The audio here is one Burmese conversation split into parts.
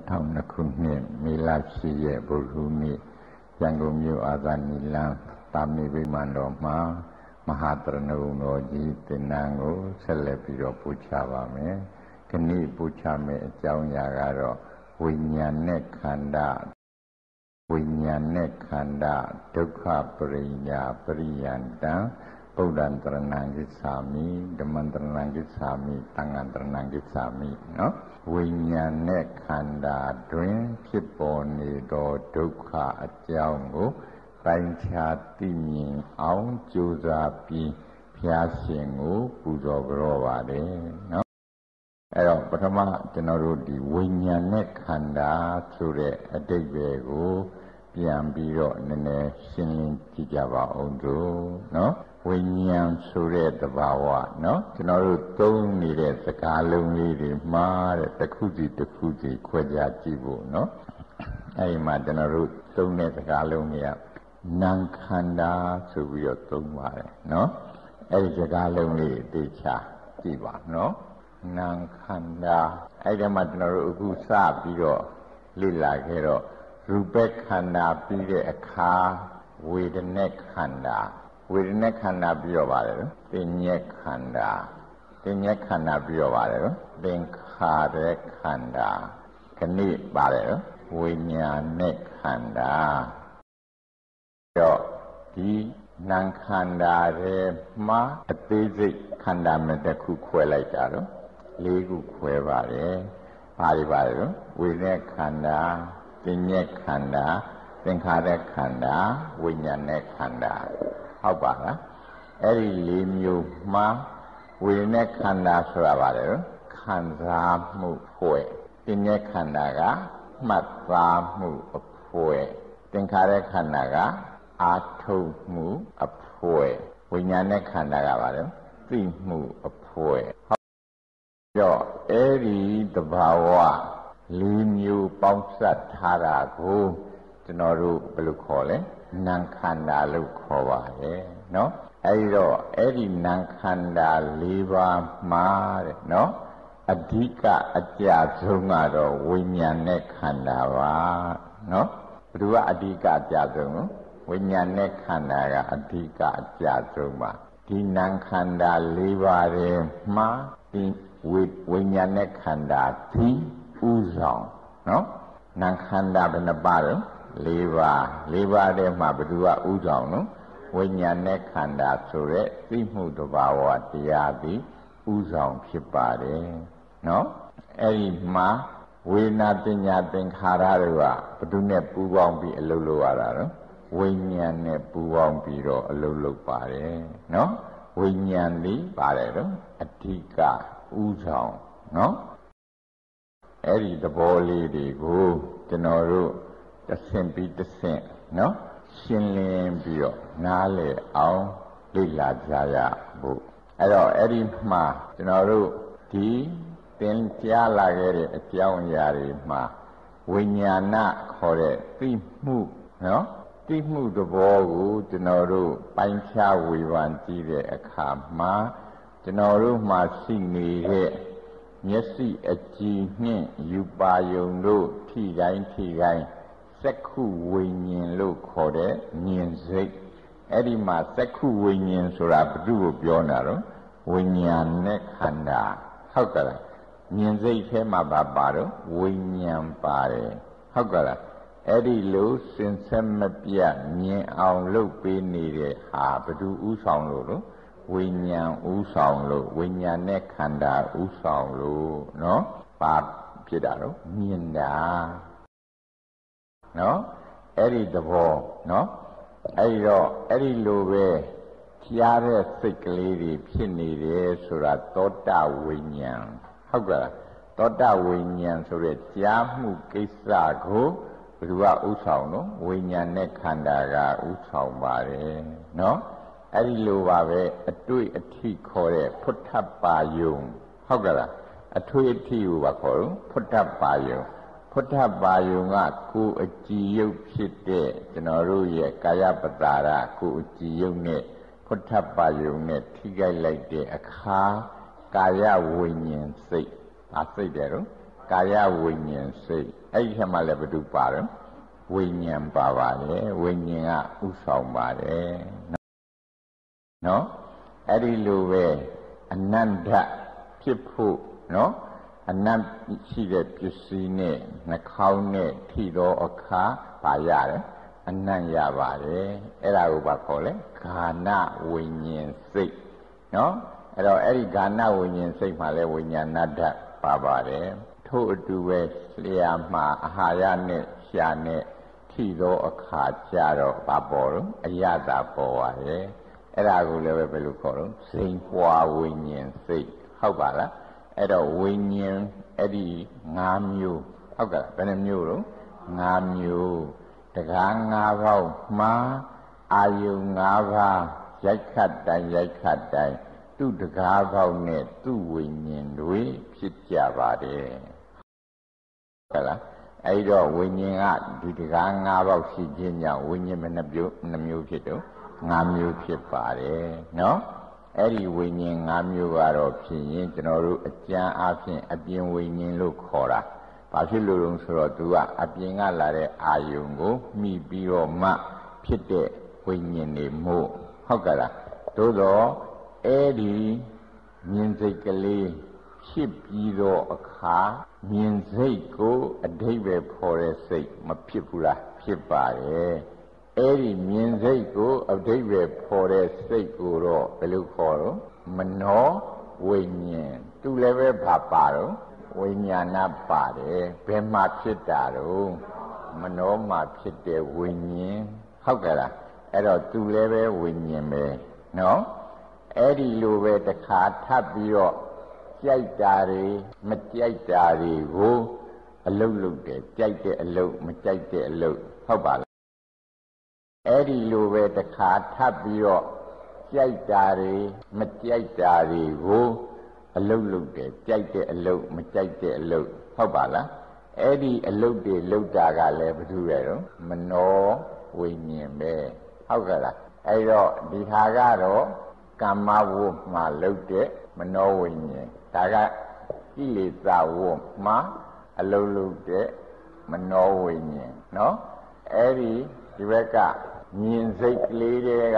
2002 ခုနှစ်မေလ 10 ရက်ဗုဒ္ဓဟူးနေ့ရန်ကုန်မြို့အာဇာနည်လမ်းတာမဏိဗိမာန်တော်မှာမဟာတရဏဂုံတော်ကြီးသင်္นานကိုဆက်လက်ပြီးတော့ပူချပါမယ်။ဒီနေ့ပူချမယ့်အကြောင်းအရာကတော့ဝိညာဉ်နဲ့ခန္ဓာဒုက္ခပရိညာပရိယန္တံဗုဒ္ဓံတရဏံဂစ္ဆာမိဓမ္မံတရဏံဂစ္ဆာမိသံဃံတရဏံဂစ္ဆာမိနော်ဝိညာဉ်နဲ့ခန္ဓာတွင်ဖြစ်ပေါ်နေသောဒုက္ခအကြောင်းကိုပိုင်းခြားသိမြင်အောင်ကြိုးစားပြီးဘုရားရှင်ကိုပူဇော်ကြောပါတယ်နော်အဲ့တော့ပထမကျွန်တော်တို့ဒီဝိညာဉ်နဲ့ခန္ဓာဆိုတဲ့အဓိပ္ပာယ်ကိုပြန်ပြီးတော့နည်းနည်းရှင်းလင်းကြည့်ကြပါအောင်တို့နော်ဝိညာဉ်ဆိုတဲ့သဘာဝနော်ကျွန်တော်တို့သုံးနေတဲ့စကားလုံးလေးတွေမှာတဲ့တစ်ခုစီတစ်ခုစီခွဲခြားကြည့်ဖို့နော်အဲဒီမှာကျွန်တော်တို့သုံးတဲ့စကားလုံးတွေကနာမ်ခန္ဓာဆိုပြီးတော့သုံးပါတယ်နော်အဲဒီစကားလုံးလေးသိချာကြည့်ပါနော်နာမ်ခန္ဓာအဲဒီမှာကျွန်တော်တို့အခုစပြီးတော့လေ့လာခဲ့တော့ရူပခန္ဓာပြီးတဲ့အခါဝေဒနာခန္ဓာပြီးတော့ပါတယ်နော်သင်ညက်ခန္ဓာပြီးတော့ပါတယ်နော်သင်္ခါရခန္ဓာခဏိပါတယ်နော်ဝိညာဉ်နဲ့ခန္ဓာတော့ဒီနာမ်ခန္ဓာရဲ့မှာအသေးစိတ်ခန္ဓာမဲ့တစ်ခုခွဲလိုက်တာတော့၄ခုခွဲပါတယ်ဘာတွေပါလဲနော်ဝိညာဉ်ခန္ဓာသင်ညက်ခန္ဓာသင်္ခါရခန္ဓာဝိညာဉ်နဲ့ခန္ဓာဟုတ်ပါလားအဲ့ဒီ၄မျိုးမှာဝိညာဉ်ခန္ဓာဆိုတာပါလေခံစားမှုဖွဲ့သင်္ညက်ခန္ဓာကမှတ်သားမှုအဖွဲ့သင်္ခါရခန္ဓာကအာထုတ်မှုအဖွဲ့ဝိညာဉ်နဲ့ခန္ဓာကပါလေသိမှုအဖွဲ့ဟုတ်တော့အဲ့ဒီသဘာဝ၄မျိုးပေါင်းစပ်ထားတာကိုကျွန်တော်တို့ဘယ်လိုခေါ်လဲနာမ်ခန္ဓာလို့ခေါ်ပါတယ်နော်အဲဒီတော့အဲ့ဒီနာမ်ခန္ဓာ၄ပါးမှာတဲ့နော်အဓိကအကျဆုံးကတော့ဝိညာဉ်နဲ့ခန္ဓာပါနော်ဘယ်သူကအဓိကအကျဆုံးဝိညာဉ်နဲ့ခန္ဓာကအဓိကအကျဆုံးပါဒီနာမ်ခန္ဓာ၄ပါးရဲ့မှာဒီဝိညာဉ်နဲ့ခန္ဓာဒီဥဆောင်နော်နာမ်ခန္ဓာဘယ်နှပါလဲ၄ပါးထဲမှာဘယ်သူကဥဆောင်နော်ဝိညာဉ်နဲ့ခန္ဓာဆိုတဲ့သိမှုတဘာဝတရားသည်ဥဆောင်ဖြစ်ပါတယ်နော်အဲ့ဒီမှာဝေဒနာပညာသင်္ခါရတွေကဘယ်သူနဲ့ပူးပေါင်းပြီးအလုပ်လုပ်ရတာနော်ဝိညာဉ်နဲ့ပူးပေါင်းပြီးတော့အလုပ်လုပ်ပါတယ်နော်ဝိညာဉ်သည်ပါတယ်နော်အဓိကဥဆောင်နော်အဲ့ဒီသဘောလေးတွေကိုကျွန်တော်တို့တစ်ဆင့်ပြီးတစ်ဆင့်နော်ရှင်းလင်းပြီးတော့နားလည်အောင်လေ့လာကြရဖို့အဲ့တော့အဲ့ဒီမှာကျွန်တော်တို့ဒီသင်ကြားလာခဲ့တဲ့အကြောင်းအရာတွေမှာဝိညာဏခေါ်တဲ့သိမှုနော်သိမှုသဘောကိုကျွန်တော်တို့ပိုင်းခြားဝေဖန်ကြည့်တဲ့အခါမှာကျွန်တော်တို့မှာရှိနေတဲ့မျက်စိအကြည်နှင့်ယူပါယုံတို့ထိတိုင်းစက္ခုဝိညာဉ်လို့ခေါ်တဲ့ဉာဏ်စိတ်အဲ့ဒီမှာစက္ခုဝိညာဉ်ဆိုတာဘယ်သူကိုပြောနေတာတော့ဝိညာဉ်နဲ့ခန္ဓာဟုတ်ကဲ့လားဉာဏ်စိတ်ထဲမှာပါတော့ဝိညာဉ်ပါတယ်ဟုတ်ကဲ့လားအဲ့ဒီလိုစင်ဆက်မပြတ်မြင်အောင်လုပ်ပေးနေတဲ့ဟာဘယ်သူဥဆောင်လို့ဝိညာဉ်ဥဆောင်လို့ဝိညာဉ်နဲ့ခန္ဓာဥဆောင်လို့နော်ပါဖြစ်တာတော့မြင်တာနော်အဲ့ဒီသဘောနော်အဲ့ဒီတော့အဲ့ဒီလိုပဲကြားတဲ့စိတ်ကလေးတွေဖြစ်နေတယ်ဆိုတာသောတာဝိညာဉ်ဟုတ်ကဲ့သောတာဝိညာဉ်ဆိုတဲ့ကြားမှုကိစ္စကိုဘယ်သူကဥဆောင်လို့ဝိညာဉ်နဲ့ခန္ဓာကဥဆောင်ပါတယ်နော်အဲ့ဒီလိုပါပဲအတွေ့အထိခေါ်တဲ့ဖုထပါယုံဟုတ်ကဲ့လားအတွေ့အထိကိုပါခေါ်လို့ဖုထပါယုံဖုထပါယုံကကိုယ်အကြည်ယုတ်ဖြစ်တဲ့ကျွန်တော်တို့ရဲ့ကာယပတာရကိုယ်အကြည်ယုတ်နဲ့ဖုထပါယုံနဲ့ထိခိုက်လိုက်တဲ့အခါကာယဝိညာဉ်စိတ်စိတ်တယ်တော့ကာယဝိညာဉ်စိတ်အဲ့ဒီထဲမှာလည်းဘယ်သူပါတော့ဝိညာဉ်ပါပါတယ်ဝိညာဉ်ကဥဆောင်ပါတယ်နော်အဲ့ဒီလိုပဲအနန္တဖြစ်ဖို့နော်အနတ်ရှိတဲ့ပစ္စည်းနဲ့နှာခေါင်းနဲ့ထိသောအခါပါရတယ်အနတ်ရပါတယ်အဲ့ဒါကိုဘာခေါ်လဲဂါနဝိညာဉ်စိတ်နော်အဲ့တော့အဲ့ဒီဂါနဝိညာဉ်စိတ်မှာလဲဝိညာဏဓာတ်ပါပါတယ်ထို့အတူပဲလျှာမှာအာဟာရနဲ့ရှာနဲ့ထိသောအခါကျတော့ဘာပေါ်တော့အယတာပေါ်ပါတယ်အဲ့ဒါကိုလည်းပဲဘယ်လိုခေါ်တော့စိန်ပွားဝိညာဉ်စိတ်ဟုတ်ပါလားအဲ့တော့ဝိညာဉ်အဲ့ဒီ၅မျိုးဟုတ်ကဲ့ဘယ်နှမျိုးတော့၅မျိုးတကား၅ပေါက်မှာအာယုံ၅ပါးရိုက်ခတ်တိုင်းသူ့တကားပေါက်နဲ့သူ့ဝိညာဉ်တွေဖြစ်ကြပါတယ်ဟုတ်ကဲ့လားအဲ့တော့ဝိညာဉ်ကဒီတကား၅ပေါက်ရှိခြင်းကြောင့်ဝိညာဉ်မနှမျိုးဖြစ်တော့၅မျိုးဖြစ်ပါတယ်နော်အဲ့ဒီဝိညာဉ်၅မျိုးကတော့ဖြစ်ရင်ကျွန်တော်တို့အကျမ်းအားဖြင့်အပြင်ဝိညာဉ်လို့ခေါ်တာဘာဖြစ်လို့လဲဆိုတော့သူကအပြင်ကလာတဲ့အာယုံကိုမှီပြီးတော့မှဖြစ်တဲ့ဝိညာဉ်တွေမို့ဟုတ်ကဲ့လားသို့တော့အဲ့ဒီမြင်စိတ်ကလေးဖြစ်ပြီးတော့အခါမြင်စိတ်ကိုအဓိပ္ပာယ်ဖော်တဲ့စိတ်မဖြစ်ဘူးလားဖြစ်ပါတယ်အဲ့ဒီမြင်စိတ်ကိုအဓိပ္ပာယ်ဖော်တဲ့စိတ်ကိုတော့ဘယ်လိုခေါ်တော့မနောဝိညာဉ်သူလည်းပဲဘာပါတော့ဝိညာဏပါတယ်ဘယ်မှာဖြစ်တာတော့မနောမှာဖြစ်တဲ့ဝိညာဉ်ဟုတ်ကဲ့လားအဲ့တော့သူလည်းပဲဝိညာဉ်ပဲနော်အဲ့ဒီလိုပဲတစ်ခါထပ်ပြီးတော့ကြိုက်တာတွေမကြိုက်တာတွေကိုအလုတ်လုပ်တယ်ကြိုက်တဲ့အလုတ်မကြိုက်တဲ့အလုတ်ဟုတ်ပါလားအဲ့ဒီလိုပဲတစ်ခါထပ်ပြီးတော့ကြိုက်တာတွေမကြိုက်တာတွေကိုအလုတ်လုပ်တယ်ကြိုက်တဲ့အလုတ်မကြိုက်တဲ့အလုတ်ဟုတ်ပါလားအဲ့ဒီအလုတ်တွေလုပ်တာကလည်းဘာလို့လဲတော့မနောဝိညာဉ်ပဲဟုတ်ကဲ့လားအဲ့တော့ဒီဟာကတော့ကာမဝုမှာလုပ်တဲ့မနောဝိညာဉ်ဒါကကိလေသာဝုမှာအလုတ်လုပ်တဲ့မနောဝိညာဉ်နော်အဲ့ဒီဘက်ကမြင်စိတ်ကလေးတွေက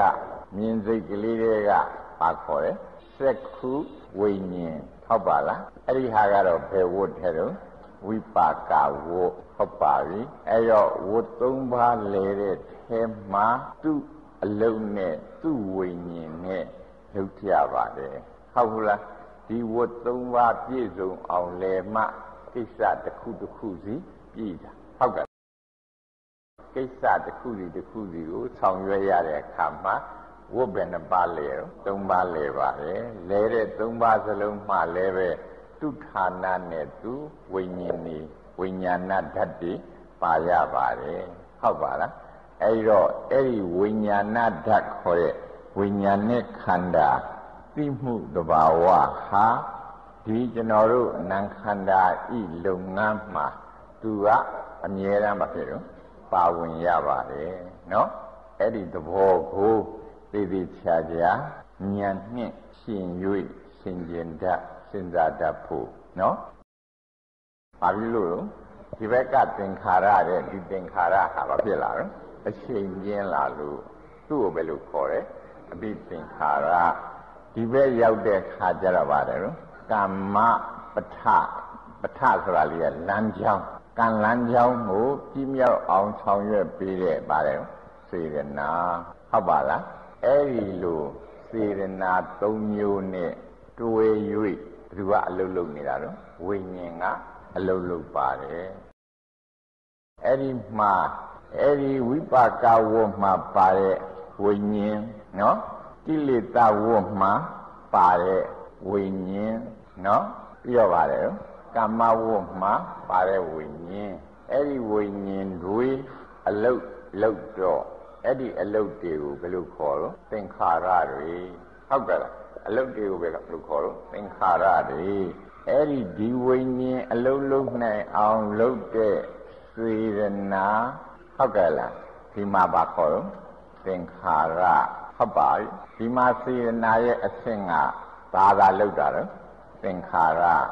ဘာခေါ်လဲစက္ခုဝိညာဉ်ဟုတ်ပါလားအဲ့ဒီဟာကတော့ဘယ်ဝတ်ထဲတော့ဝိပါကဝတ်ဟုတ်ပါပြီအဲ့တော့ဝတ်၃ပါးလဲတဲ့ထဲမှာသူ့အလုံးနဲ့သူ့ဝိညာဉ်နဲ့လုပ်ကြပါတယ်ဟုတ်ဘူးလားဒီဝတ်၃ပါးပြည့်စုံအောင်လဲမှကိစ္စတစ်ခုစီပြည့်တာဟုတ်ကဲ့ကိစ္စတစ်ခုစီကိုဆောင်ရွက်ရတဲ့အခါမှာဝတ်ဘယ်နှပါးလဲတော့၃ပါးလဲပါတယ်လဲတဲ့၃ပါးစလုံးမှလည်းပဲသူဌာနနဲ့သူဝိညာဉ်นี่ဝိညာဏဓာတ်တွေပါရပါတယ်ဟုတ်ပါလားအဲ့တော့အဲ့ဒီဝိညာဏဓာတ်ခေါ်တဲ့ဝိညာဉ်နဲ့ခန္ဓာသိမှုတဘာဝဟာဒီကျွန်တော်တို့နာမ်ခန္ဓာဤလုပ်ငန်းမှာသူကအမြဲတမ်းပါဖြစ်တော့ပါဝင်ရပါတယ်နော်အဲ့ဒီသဘောကိုသိသိချာချာဉာဏ်နဲ့ရှင်၍ဆင်ခြင်တတ်စဉ်းစားတတ်ဖို့နော်ဘာဖြစ်လို့ဒီဘက်ကသင်္ခါရတဲ့ဒီသင်္ခါရဟာဘာဖြစ်လာတော့အချိန်ကျင်းလာလို့သူ့ကိုဘယ်လိုခေါ်လဲအဘိသင်္ခါရဒီဘက်ရောက်တဲ့ခါကျတော့ပါတယ်နော်ကာမပဋ္ဌဆိုတာလေးကလမ်းကြောင်းကံလမ်းကြောင်းကိုကြီးမြောက်အောင်ဆောင်ရွက်ပေးတဲ့ပါတယ်စေရနာဟုတ်ပါလားအဲ့ဒီလိုစေရနာ၃မျိုးနဲ့တွဲ၍ဘယ်သူကအလုပ်လုပ်နေတာတော့ဝိညာဉ်ကအလုပ်လုပ်ပါတယ်အဲ့ဒီမှာအဲ့ဒီဝိပါကဝတ်မှာပါတဲ့ဝိညာဉ်နော်ကိလေသာဝတ်မှာပါတဲ့ဝိညာဉ်နော်ပြီးတော့ပါတယ်ကာမဝတ်မှာပါတဲ့ဝိညာဉ်အဲ့ဒီဝိညာဉ်တွေအလုတ်လုပ်တော့အဲ့ဒီအလုတ်တွေကိုဘယ်လိုခေါ်တော့သင်္ခါရတွေဟုတ်ကဲ့လားအလုတ်တွေကိုဘယ်လိုခေါ်တော့သင်္ခါရတွေအဲ့ဒီဒီဝိညာဉ်အလုတ်လုပ်နိုင်အောင်လုပ်တဲ့စေရနာဟုတ်ကဲ့လားဒီမှာဘာခေါ်တော့သင်္ခါရဟုတ်ပါပြီဒီမှာစေရနာရဲ့အဆင့်ကဘာသာလောက်တာတော့သင်္ခါရ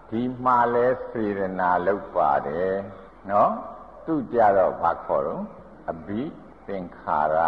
ဒီမှာလဲစေရနာလောက်ပါတယ်နော်သူကြတော့ဘာခေါ်တော့အဘိသင်္ခါရ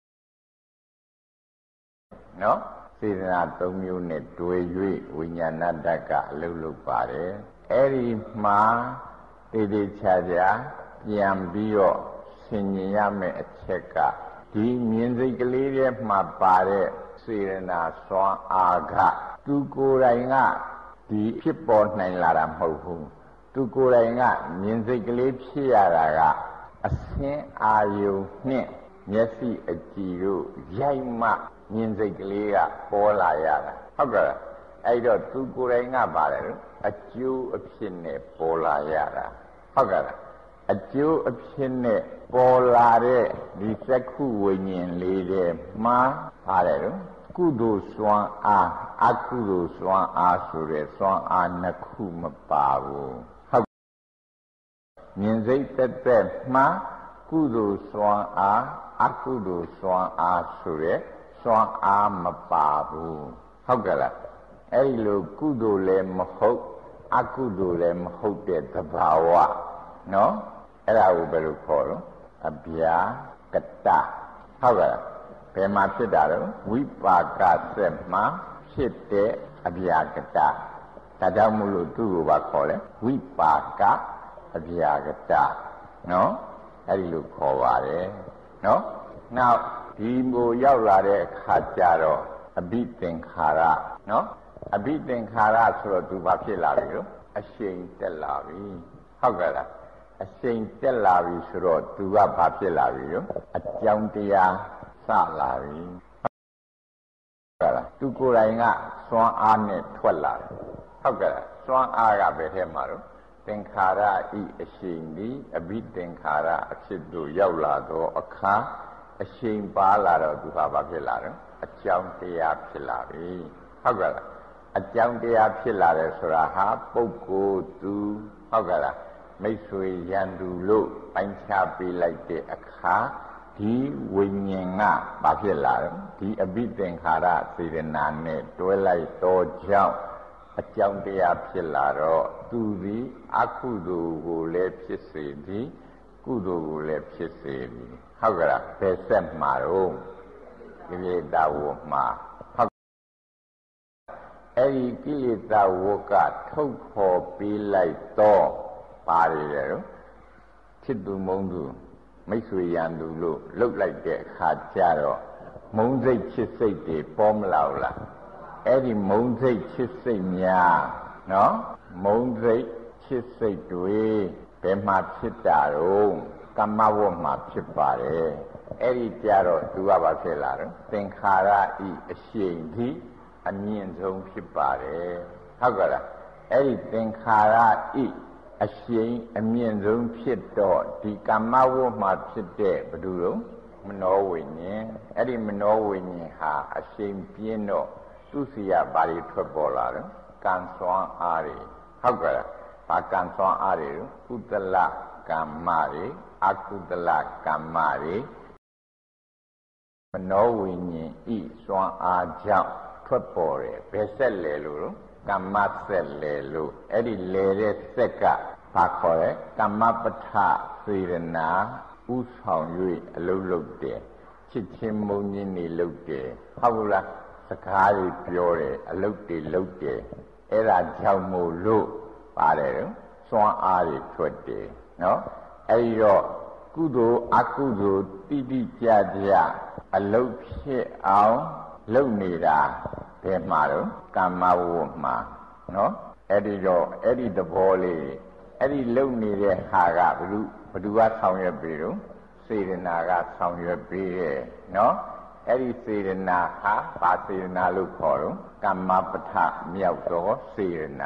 နော်စေရနာ၃မျိုးနဲ့တွေ့၍ဝိညာဏဓာတ်ကအလုပ်လုပ်ပါတယ်အဲ့ဒီမှာတည်တည်ချာချာပြန်ပြီးတော့ဆင်ញင်ရမယ့်အချက်ကဒီမြင်စိတ်ကလေးထဲမှာပါတဲ့စေရနာစွမ်းအားကသူကိုယ်တိုင်ကဒီဖြစ်ပေါ်နိုင်လာတာမဟုတ်ဘူးသူကိုယ်တိုင်ကမြင်စိတ်ကလေးဖြစ်ရတာကအစင်းအာယုံနဲ့မျက်စိအကြည့်တို့ရိုက်မှမြင်စိတ်ကလေးကပေါ်လာရတာဟုတ်ကဲ့အဲ့တော့သူကိုယ်တိုင်ကပါတယ်လို့အကျိုးအဖြစ်နဲ့ပေါ်လာရတာဟုတ်ကဲ့အကျိုးအဖြစ်နဲ့ပေါ်လာတဲ့ဒီသက္ခုဝိညာဉ်လေးတွေမှာပါတယ်လို့ကုသိုလ်စွမ်းအားအကုသိုလ်စွမ်းအားဆိုတဲ့စွမ်းအားနှစ်ခုမပါဘူးဟုတ်မြင်စိတ်တက်မှာကုသိုလ်စွမ်းအားအကုသိုလ်စွမ်းအားဆိုတဲ့စွမ်းအားမပါဘူးဟုတ်ကဲ့လားအဲ့ဒီလိုကုသိုလ်လည်းမဟုတ်အကုသိုလ်လည်းမဟုတ်တဲ့သဘာဝနော်အဲ့ဒါကိုဘယ်လိုခေါ်တော့အဗျာကတဟုတ်ကဲ့လားဘယ်မှာဖြစ်တာတော့ဝိပါကဆက်မှာဖြစ်တဲ့အဗျာကတဒါကြောင့်မို့လို့သူ့ကိုပါခေါ်လဲဝိပါကအဗျာကတနော်အဲ့ဒီလိုခေါ်ပါတယ်နော်နောက်ဒီကိုရောက်လာတဲ့အခါကျတော့အဘိသင်္ခါရနော်အဘိသင်္ခါရဆိုတော့သူဘာဖြစ်လာပြီလို့အရှိန်တက်လာပြီဟုတ်ကဲ့လားအရှိန်တက်လာပြီဆိုတော့သူကဘာဖြစ်လာပြီလို့အကြောင်းတရားစလာပြီဟုတ်ကဲ့လားသူကိုယ်တိုင်ကစွမ်းအားနဲ့ထွက်လာတယ်ဟုတ်ကဲ့လားစွမ်းအားကဘယ်ထဲမှာတော့သင်္ခါရဤအရှိန်ဒီအဘိသင်္ခါရအဖြစ်သို့ရောက်လာသောအခါအရှိန်ပါလာတော့သူဘာဖြစ်လာတော့အကြောင်းတရားဖြစ်လာပြီဟုတ်ကဲ့လားအကြောင်းတရားဖြစ်လာတယ်ဆိုတာဟာပုဂ္ဂိုလ်သူဟုတ်ကဲ့လားမိတ်ဆွေရန်သူလို့ပိုင်းခြားပေးလိုက်တဲ့အခါဒီဝိညာဉ်ကဘာဖြစ်လာတော့ဒီအဘိသင်္ခါရစေတနာနဲ့တွဲလိုက်တော့ကြောင့်အကြောင်းတရားဖြစ်လာတော့သူသည်အကုသိုလ်ကိုလည်းဖြစ်စေသည်ကုသိုလ်ကိုလည်းဖြစ်စေသည်ဟုတ်ကဲ့လားဘယ်ဆက်မှာတော့ကိလေသာဝမှာဟုတ်အဲ့ဒီကိလေသာဝကထုတ်ဖော်ပေးလိုက်တော့ပါရတယ်တော့ဖြစ်သူမုန်းသူမိတ်ဆွေရန်သူလို့လှုပ်လိုက်တဲ့အခါကျတော့မုန်းစိတ်ချစ်စိတ်တွေပေါ်မလာဘူးလားအဲ့ဒီမုန်းစိတ်ချစ်စိတ်များနော်မုန်းစိတ်ချစ်စိတ်တွေဘယ်မှာဖြစ်တာတော့ကမ္မဝတ်မှာဖြစ်ပါတယ်အဲ့ဒီကြတော့သူကဘာဖြစ်လာတော့သင်္ခါရဤအရှိန်ဒီအမြင့်ဆုံးဖြစ်ပါတယ်ဟုတ်ကဲ့လားအဲ့ဒီသင်္ခါရဤအရှိန်အမြင့်ဆုံးဖြစ်တော့ဒီကမ္မဝတ်မှာဖြစ်တဲ့ဘယ်သူတော့မနောဝိညာဉ်အဲ့ဒီမနောဝိညာဉ်ဟာအရှိန်ပြင်းတော့သူစီရဘာတွေထွက်ပေါ်လာတော့ကံစွမ်းအားတွေဟုတ်ကဲ့လားဘာကံစွမ်းအားတွေကုသလကမ္မတွေအကုသလကမ္မတွေမနောဝိညာဉ်ဤစွမ်းအားကြောင့်ထွက်ပေါ်တယ်ဘယ်ဆက်လဲလို့ကမ္မဆက်လဲလို့အဲ့ဒီလဲတဲ့ဆက်ကဘာခေါ်လဲကမ္မပဋ္ဌစေရနာဥဆောင်၍အလုံးလုံးတယ်ချစ်ချင်းမုန်းခြင်းတွေလုပ်တယ်ဟုတ်ဘူးလားစကားတွေပြောတယ်အလုပ်တွေလုပ်တယ်အဲ့ဒါကြောင့်မို့လို့ပါတယ်စွမ်းအားတွေထွက်တယ်နော်အဲ့ဒီတော့ကုသိုလ်အကုသိုလ်တိတိကျကျအလုပ်ဖြစ်အောင်လုပ်နေတာဘယ်မှာတော့ကမ္မဝတ်မှာနော်အဲ့ဒီတော့အဲ့ဒီသဘောလေးအဲ့ဒီလုပ်နေတဲ့ဟာကဘယ်သူကဆောင်ရွက်ပြီးတော့စေတနာကဆောင်ရွက်ပြီးရဲ့နော်အဲ့ဒီစေတနာဟာဘာစေတနာလို့ခေါ်တော့ကမ္မပဋ္ဌမြောက်သောစေတနာ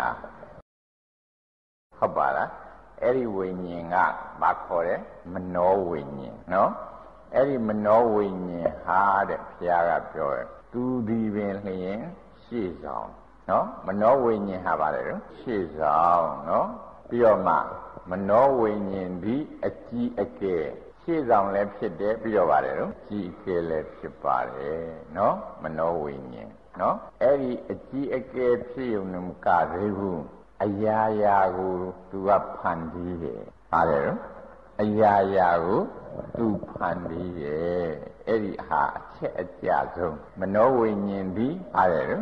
ဟုတ်ပါလားအဲ့ဒီဝိညာဉ်ကဘာခေါ်လဲမနောဝိညာဉ်နော်အဲ့ဒီမနောဝိညာဉ်ဟာတဲ့ဘုရားကပြောတယ်သူဒီပင်လျင်ရှေ့ဆောင်နော်မနောဝိညာဉ်ဟာပါလေတော့ရှေ့ဆောင်နော်ပြီးတော့မှမနောဝိညာဉ်ဒီအကြီးအကဲရှေ့ဆောင်လည်းဖြစ်တယ်ပြီးတော့ပါလေတော့ကြီးအကဲလည်းဖြစ်ပါတယ်နော်မနောဝိညာဉ်နော်အဲ့ဒီအကြီးအကဲဖြစ်ုံနဲ့မကသေးဘူး ayayagu tu pandi pare ayayagu tu pandi eri ha che aja song mano winyin di pare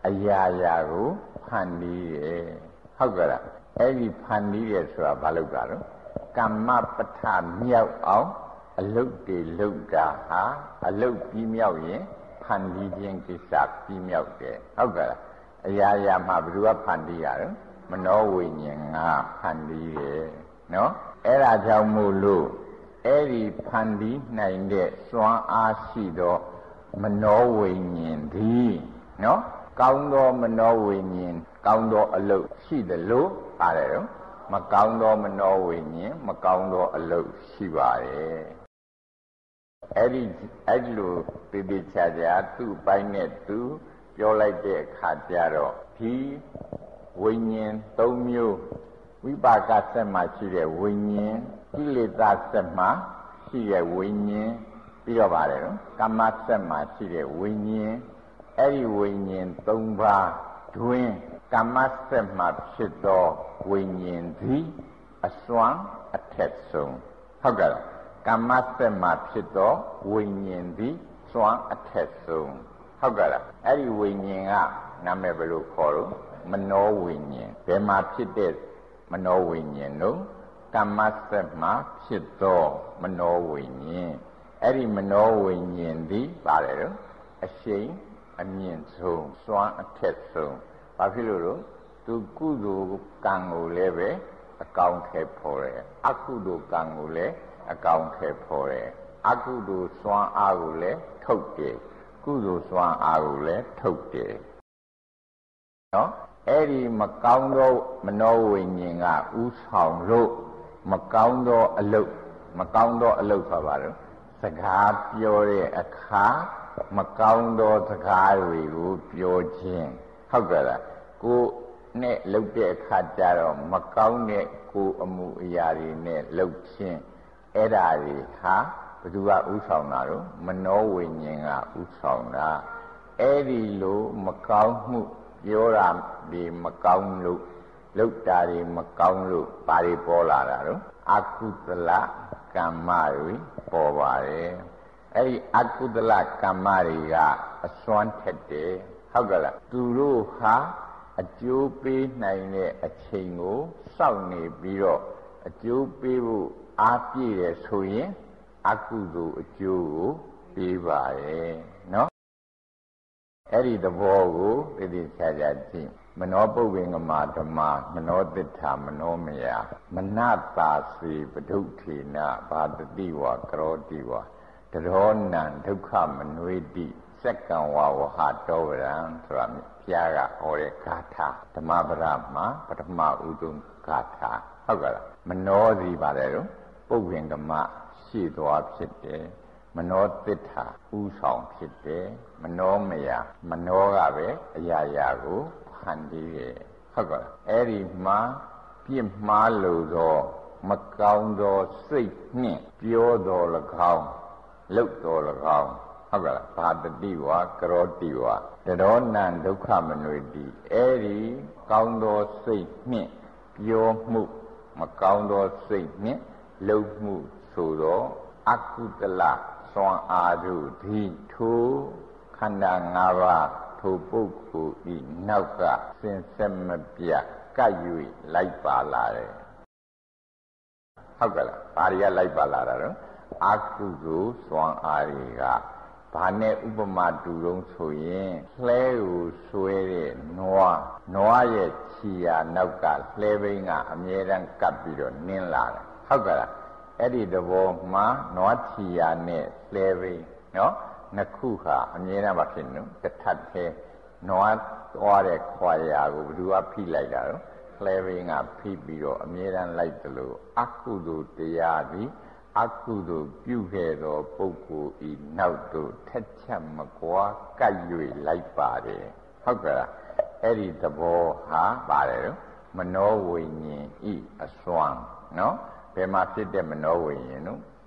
ayayagu pandiဟုတ်ကဲ့လားအဲ့ဒီဖန်တီးရဲဆိုတာဘာလို့ကြတော့ကမ္မပဋ္ဌာမြောက်အောင်အလုတ်တွေလုတ်တာဟာအလုတ်ပြီးမြောက်ရင်ဖန်တီးခြင်းကိစ္စပြီးမြောက်တယ်ဟုတ်ကဲ့လားအရာရာမှာဘယ်သူကဖန်တီးရတော့မနောဝိညာဉ်ကဖန်တီးတယ်နော်အဲ့ဒါကြောင့်မို့လို့အဲ့ဒီဖန်တီးနိုင်တဲ့စွမ်းအားရှိသောမနောဝိညာဉ်ဒီနော်ကောင်းသောမနောဝိညာဉ်ကောင်းသောအလုတ်ရှိတယ်လို့ပါတယ်တော့မကောင်းသောမနောဝိညာဉ်မကောင်းသောအလုတ်ရှိပါတယ်အဲ့ဒီလိုတိတိကျကျသူ့ပိုင်းနဲ့သူပြောလိုက်တဲ့အခါကျတော့ဒီဝိညာဉ်၃မျိုးဝိပါကဆက်မှာရှိတဲ့ဝိညာဉ်ကိလေသာဆက်မှာရှိတဲ့ဝိညာဉ်ပြီးတော့ပါတယ်နော်ကမ္မဆက်မှာရှိတဲ့ဝိညာဉ်အဲ့ဒီဝိညာဉ်၃ပါးတွင်ကမ္မဆက်မှာဖြစ်သောဝိညာဉ်သည်အစွမ်းအထက်ဆုံးဟုတ်ကဲ့လားကမ္မဆက်မှာဖြစ်သောဝိညာဉ်သည်စွမ်းအထက်ဆုံးဟုတ်ကဲ့လားအဲ့ဒီဝိညာဉ်ကနာမည်ဘယ်လိုခေါ်လို့မနောဝိညာဉ်ဘယ်မှာဖြစ်တဲ့မနောဝိညာဉ်လို့ကမ္မဆက်မှာဖြစ်သောမနောဝိညာဉ်အဲ့ဒီမနောဝိညာဉ်သည်ပါတယ်လို့အရှိန်အမြင့်ဆုံးစွမ်းအထက်ဆုံးဘာဖြစ်လို့လဲသူကုသိုလ်ကံကိုလည်းပဲအကောင်းထဲပေါ်တယ်အကုသိုလ်ကံကိုလည်းအကောင်းထဲပေါ်တယ်အကုသိုလ်စွမ်းအားကိုလည်းထုတ်တယ်ကုသိုလ်စွမ်းအားကိုလည်းထုတ်တယ်နော်အဲ့ဒီမကောင်းသောမနောဝိညာဉ်ကဥဆောင်လို့မကောင်းသောအလုပ်ဆိုပါတော့စကားပြောတဲ့အခါမကောင်းသောစကားတွေကိုပြောခြင်းဟုတ်ကဲ့လားကိုနဲ့လှုပ်တဲ့အခါကျတော့မကောင်းတဲ့ကိုအမှုအရာတွေနဲ့လှုပ်ခြင်းအဲ့ဒါတွေဟာဘယ်သူကဥဆောင်တာတော့မနောဝိညာဉ်ကဥဆောင်တာအဲ့ဒီလိုမကောင်းမှုပြောတာဒီမကောင်းလို့လှုပ်တာတွေမကောင်းလို့ဘာတွေပေါ်လာတာတော့အကုသလကမ္မတွေပေါ်ပါတယ်အဲ့ဒီအကုသလကမ္မတွေကအစွမ်းထက်တယ်ဟုတ်ကဲ့လားသူတို့ဟာအကျိုးပေးနိုင်တဲ့အချိန်ကိုစောင့်နေပြီးတော့အကျိုးပေးဖို့အားပြည့်တယ်ဆိုရင်အကုသိုလ်အကျိုးကိုပေးပါရဲ့နော်အဲ့ဒီသဘောကိုသိသိချာချာကြည့်မနောပုဗ္ဗေငမဓမ္မမနောသစ္စာမနောမယမနတာစေပဒုဋ္ဌေနဘာတတိဝကရောတိဝတရောနံဒုက္ခမနွေတိစက္ကံဝဝဟတောဝရံဆိုတာဘုရားကဟောတဲ့ဂါထာဓမ္မပဒမှာပထမဥဒုံဂါထာဟုတ်ကဲ့လားမနောစီပါတယ်တော့ပုဗ္ဗေငမရှိသွားဖြစ်တယ်မနောသစ္စာဥဆောင်ဖြစ်တယ်မနောမယမနောကပဲအရာရာကိုဖန်တီးတယ်ဟုတ်ကဲ့လားအဲ့ဒီမှာပြစ်မှားလို့သောမကောင်းသောစိတ်နှင့်ပြောတော်၎င်းလှုပ်တော်၎င်းဟုတ်ကဲ့လားဘာတတိဝါကရောတိဝါတရောနံဒုက္ခမနွေတိအဲ့ဒီကောင်းသောစိတ်နှင့်ပြောမှုမကောင်းသောစိတ်နှင့်လှုပ်မှုဆိုသောအကုသလစွမ်းအားတို့သည်ထိုခန္ဓာ၅ပါးထိုပုဂ္ဂိုလ်ဤနောက်ကစင်ဆက်မပြတ်ကပ်၍လိုက်ပါလာတယ်ဟုတ်ကဲ့လားဘာတွေကလိုက်ပါလာတာတော့အကုသိုလ်စွမ်းအားတွေကဘာနဲ့ဥပမာတူတုံးဆိုရင်လှဲကိုဆွဲတဲ့နွားရဲ့ခြေရာနောက်ကလှဲဘိန်းကအမြဲတမ်းကပ်ပြီးတော့နင်းလာတယ်ဟုတ်ကဲ့လားအဲ့ဒီသဘောမှာနွားခြေရာနဲ့လှဲဘိန်းနော်နှစ်ခုဟာအမြဲတမ်းမဖြစ်ဘူးတစ်ထပ်သေးနွားသွားတဲ့ခွာရာကိုဘယ်သူကဖိလိုက်တာတော့လှဲဘိန်းကဖိပြီးတော့အမြဲတမ်းလိုက်တယ်လို့အကုသိုလ်တရားသည်အကုသိုလ်ပြုခဲ့သောပုဂ္ဂိုလ်ဤနောက်သို့ထက်ချက်မကွာကပ်၍လိုက်ပါတယ်ဟုတ်ကဲ့လားအဲ့ဒီသဘောဟာပါတယ်တော့မနောဝိညာဉ်ဤအစွမ်းနော်ဘယ်မှာဖြစ်တဲ့မနောဝိညာဉ်တို့က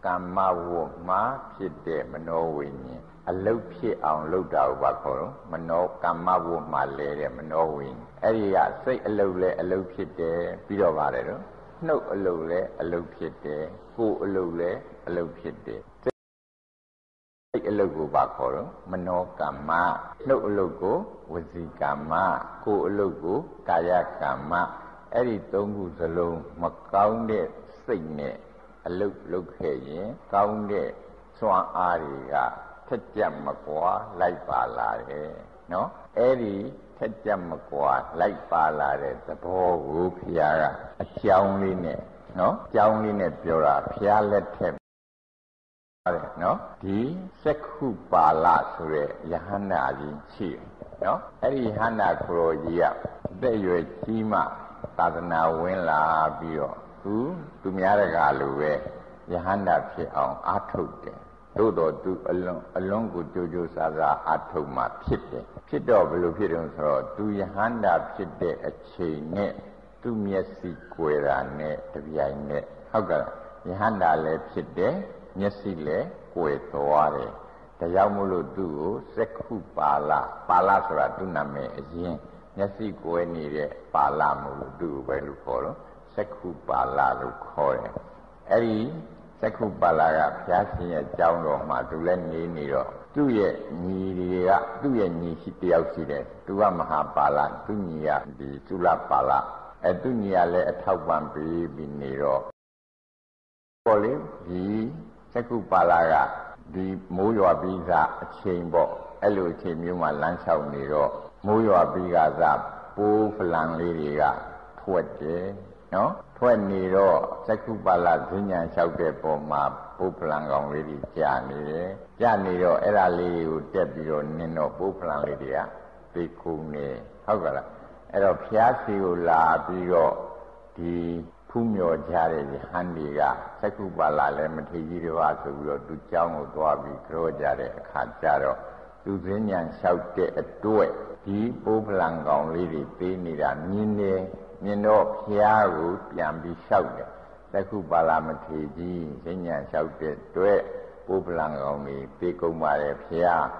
ကမ္မဝတ်မှာဖြစ်တဲ့မနောဝိညာဉ်အလုတ်ဖြစ်အောင်လုပ်တာကိုပါခေါ်တော့မနောကမ္မဝတ်မှာလဲတဲ့မနောဝိညာဉ်အဲ့ဒီကစိတ်အလုတ်လဲအလုတ်ဖြစ်တယ်ပြီးတော့ပါတယ်တော့နှုတ်အလုတ်လဲအလုတ်ဖြစ်တယ်ကိုယ်အလုတ်လဲအလုတ်ဖြစ်တယ်စိတ်အလုတ်ကိုပါခေါ်တော့မနောကမ္မနှုတ်အလုတ်ကိုဝစီကမ္မကိုယ်အလုတ်ကိုကာယကမ္မအဲ့ဒီသုံးခုစလုံးမကောင်းတဲ့စိတ်နဲ့အလုတ်လုပ်ခဲ့ရင်ကောင်းတဲ့စွမ်းအားတွေကထက်ကြမကွာလိုက်ပါလာတယ်နော်အဲ့ဒီထက်ကြမကွာလိုက်ပါလာတဲ့သဘောကိုဘုရားကအကြောင်းလေးနဲ့နော်အကြောင်းလေးနဲ့ပြောတာဘုရားလက်ထက်ဟုတ်တယ်နော်ဒီစက္ခုပါဠဆိုတဲ့ယဟန္တာကြီးရှိတယ်နော်အဲ့ဒီယဟန္တာကိုရောကြီးကအသက်အရွယ်ကြီးမှသာသနာဝင်လာပြီးတော့သူများတကာလိုပဲယဟန္တာဖြစ်အောင်အားထုတ်တယ်သို့တော်သူအလွန်ကိုကြိုးကြိုးစားစားအားထုတ်မှဖြစ်တယ်ဖြစ်တော့ဘယ်လိုဖြစ်တယ်ဆိုတော့သူယဟန္တာဖြစ်တဲ့အချိန်နဲ့သူမျက်စိကွယ်တာနဲ့တပြိုင်နက်ဟုတ်ကဲ့ယဟန္တာလည်းဖြစ်တယ်မျက်စိလည်းကွယ်သွားတယ်ဒါကြောင့်မို့လို့သူ့ကိုစက္ခုပါဠဆိုတာသူ့နာမည်အရင်မျက်စိကွယ်နေတဲ့ပါဠမို့လို့သူ့ကိုပဲလို့ခေါ်တော့စက္ခုပါဠလို့ခေါ်တယ်အဲ့ဒီစက္ခုပါဠကဘုရားရှင်ရဲ့အကြောင်းတော်မှာသူလည်းနေတော့သူ့ရဲ့ညီတွေကသူ့ရဲ့ညီရှိတယောက်ရှိတယ်သူကမဟာပါဠသူ့ညီကဒီသုလပါဠသူ့ညီကလည်းအထောက်ပံ့ပေးပြီးနေတော့ပေါ်လေဒီစက္ခုပါဠကဒီမိုးရွာပြီးသားအချိန်ပေါ့အဲ့လိုအချိန်မျိုးမှာလမ်းလျှောက်နေတော့မိုးရွာပြီးကစားပိုးဖလံလေးတွေကထွက်တယ်နော်ထွက်နေတော့စက္ခုပါဠဈဉ္ဉံလျှောက်တဲ့ပုံမှာပိုးဖလံကောင်လေးတွေကြာနေတယ်ကြာနေတော့အဲ့ဒါလေးကိုတက်ပြီးတော့နင်းတော့ပိုးဖလံလေးတွေကသိခုန်နေဟုတ်ကလားအဲ့တော့ဖျားစီကိုလာပြီးတော့ဒီဖူးမြော်ကြတဲ့ဟန်ဒီကစက္ခုပါဠလည်းမထေရကြီးတစ်ပါးဆိုပြီးတော့သူเจ้าကိုသွားပြီးကြောကြတဲ့အခါကျတော့သူဈဉ္ဉံလျှောက်တဲ့အတွက်ဒီပိုးဖလံကောင်လေးတွေသေးနေတာမြင်တယ်မြင်တော့ဖျားကိုပြန်ပြီးလျှောက်တယ်သက္ခုပါဠမထေရကြီးဈဉ္ဉံလျှောက်တဲ့အတွက်ပိုးဖလံကောင်တွေသေကုန်ပါတယ်ဖျား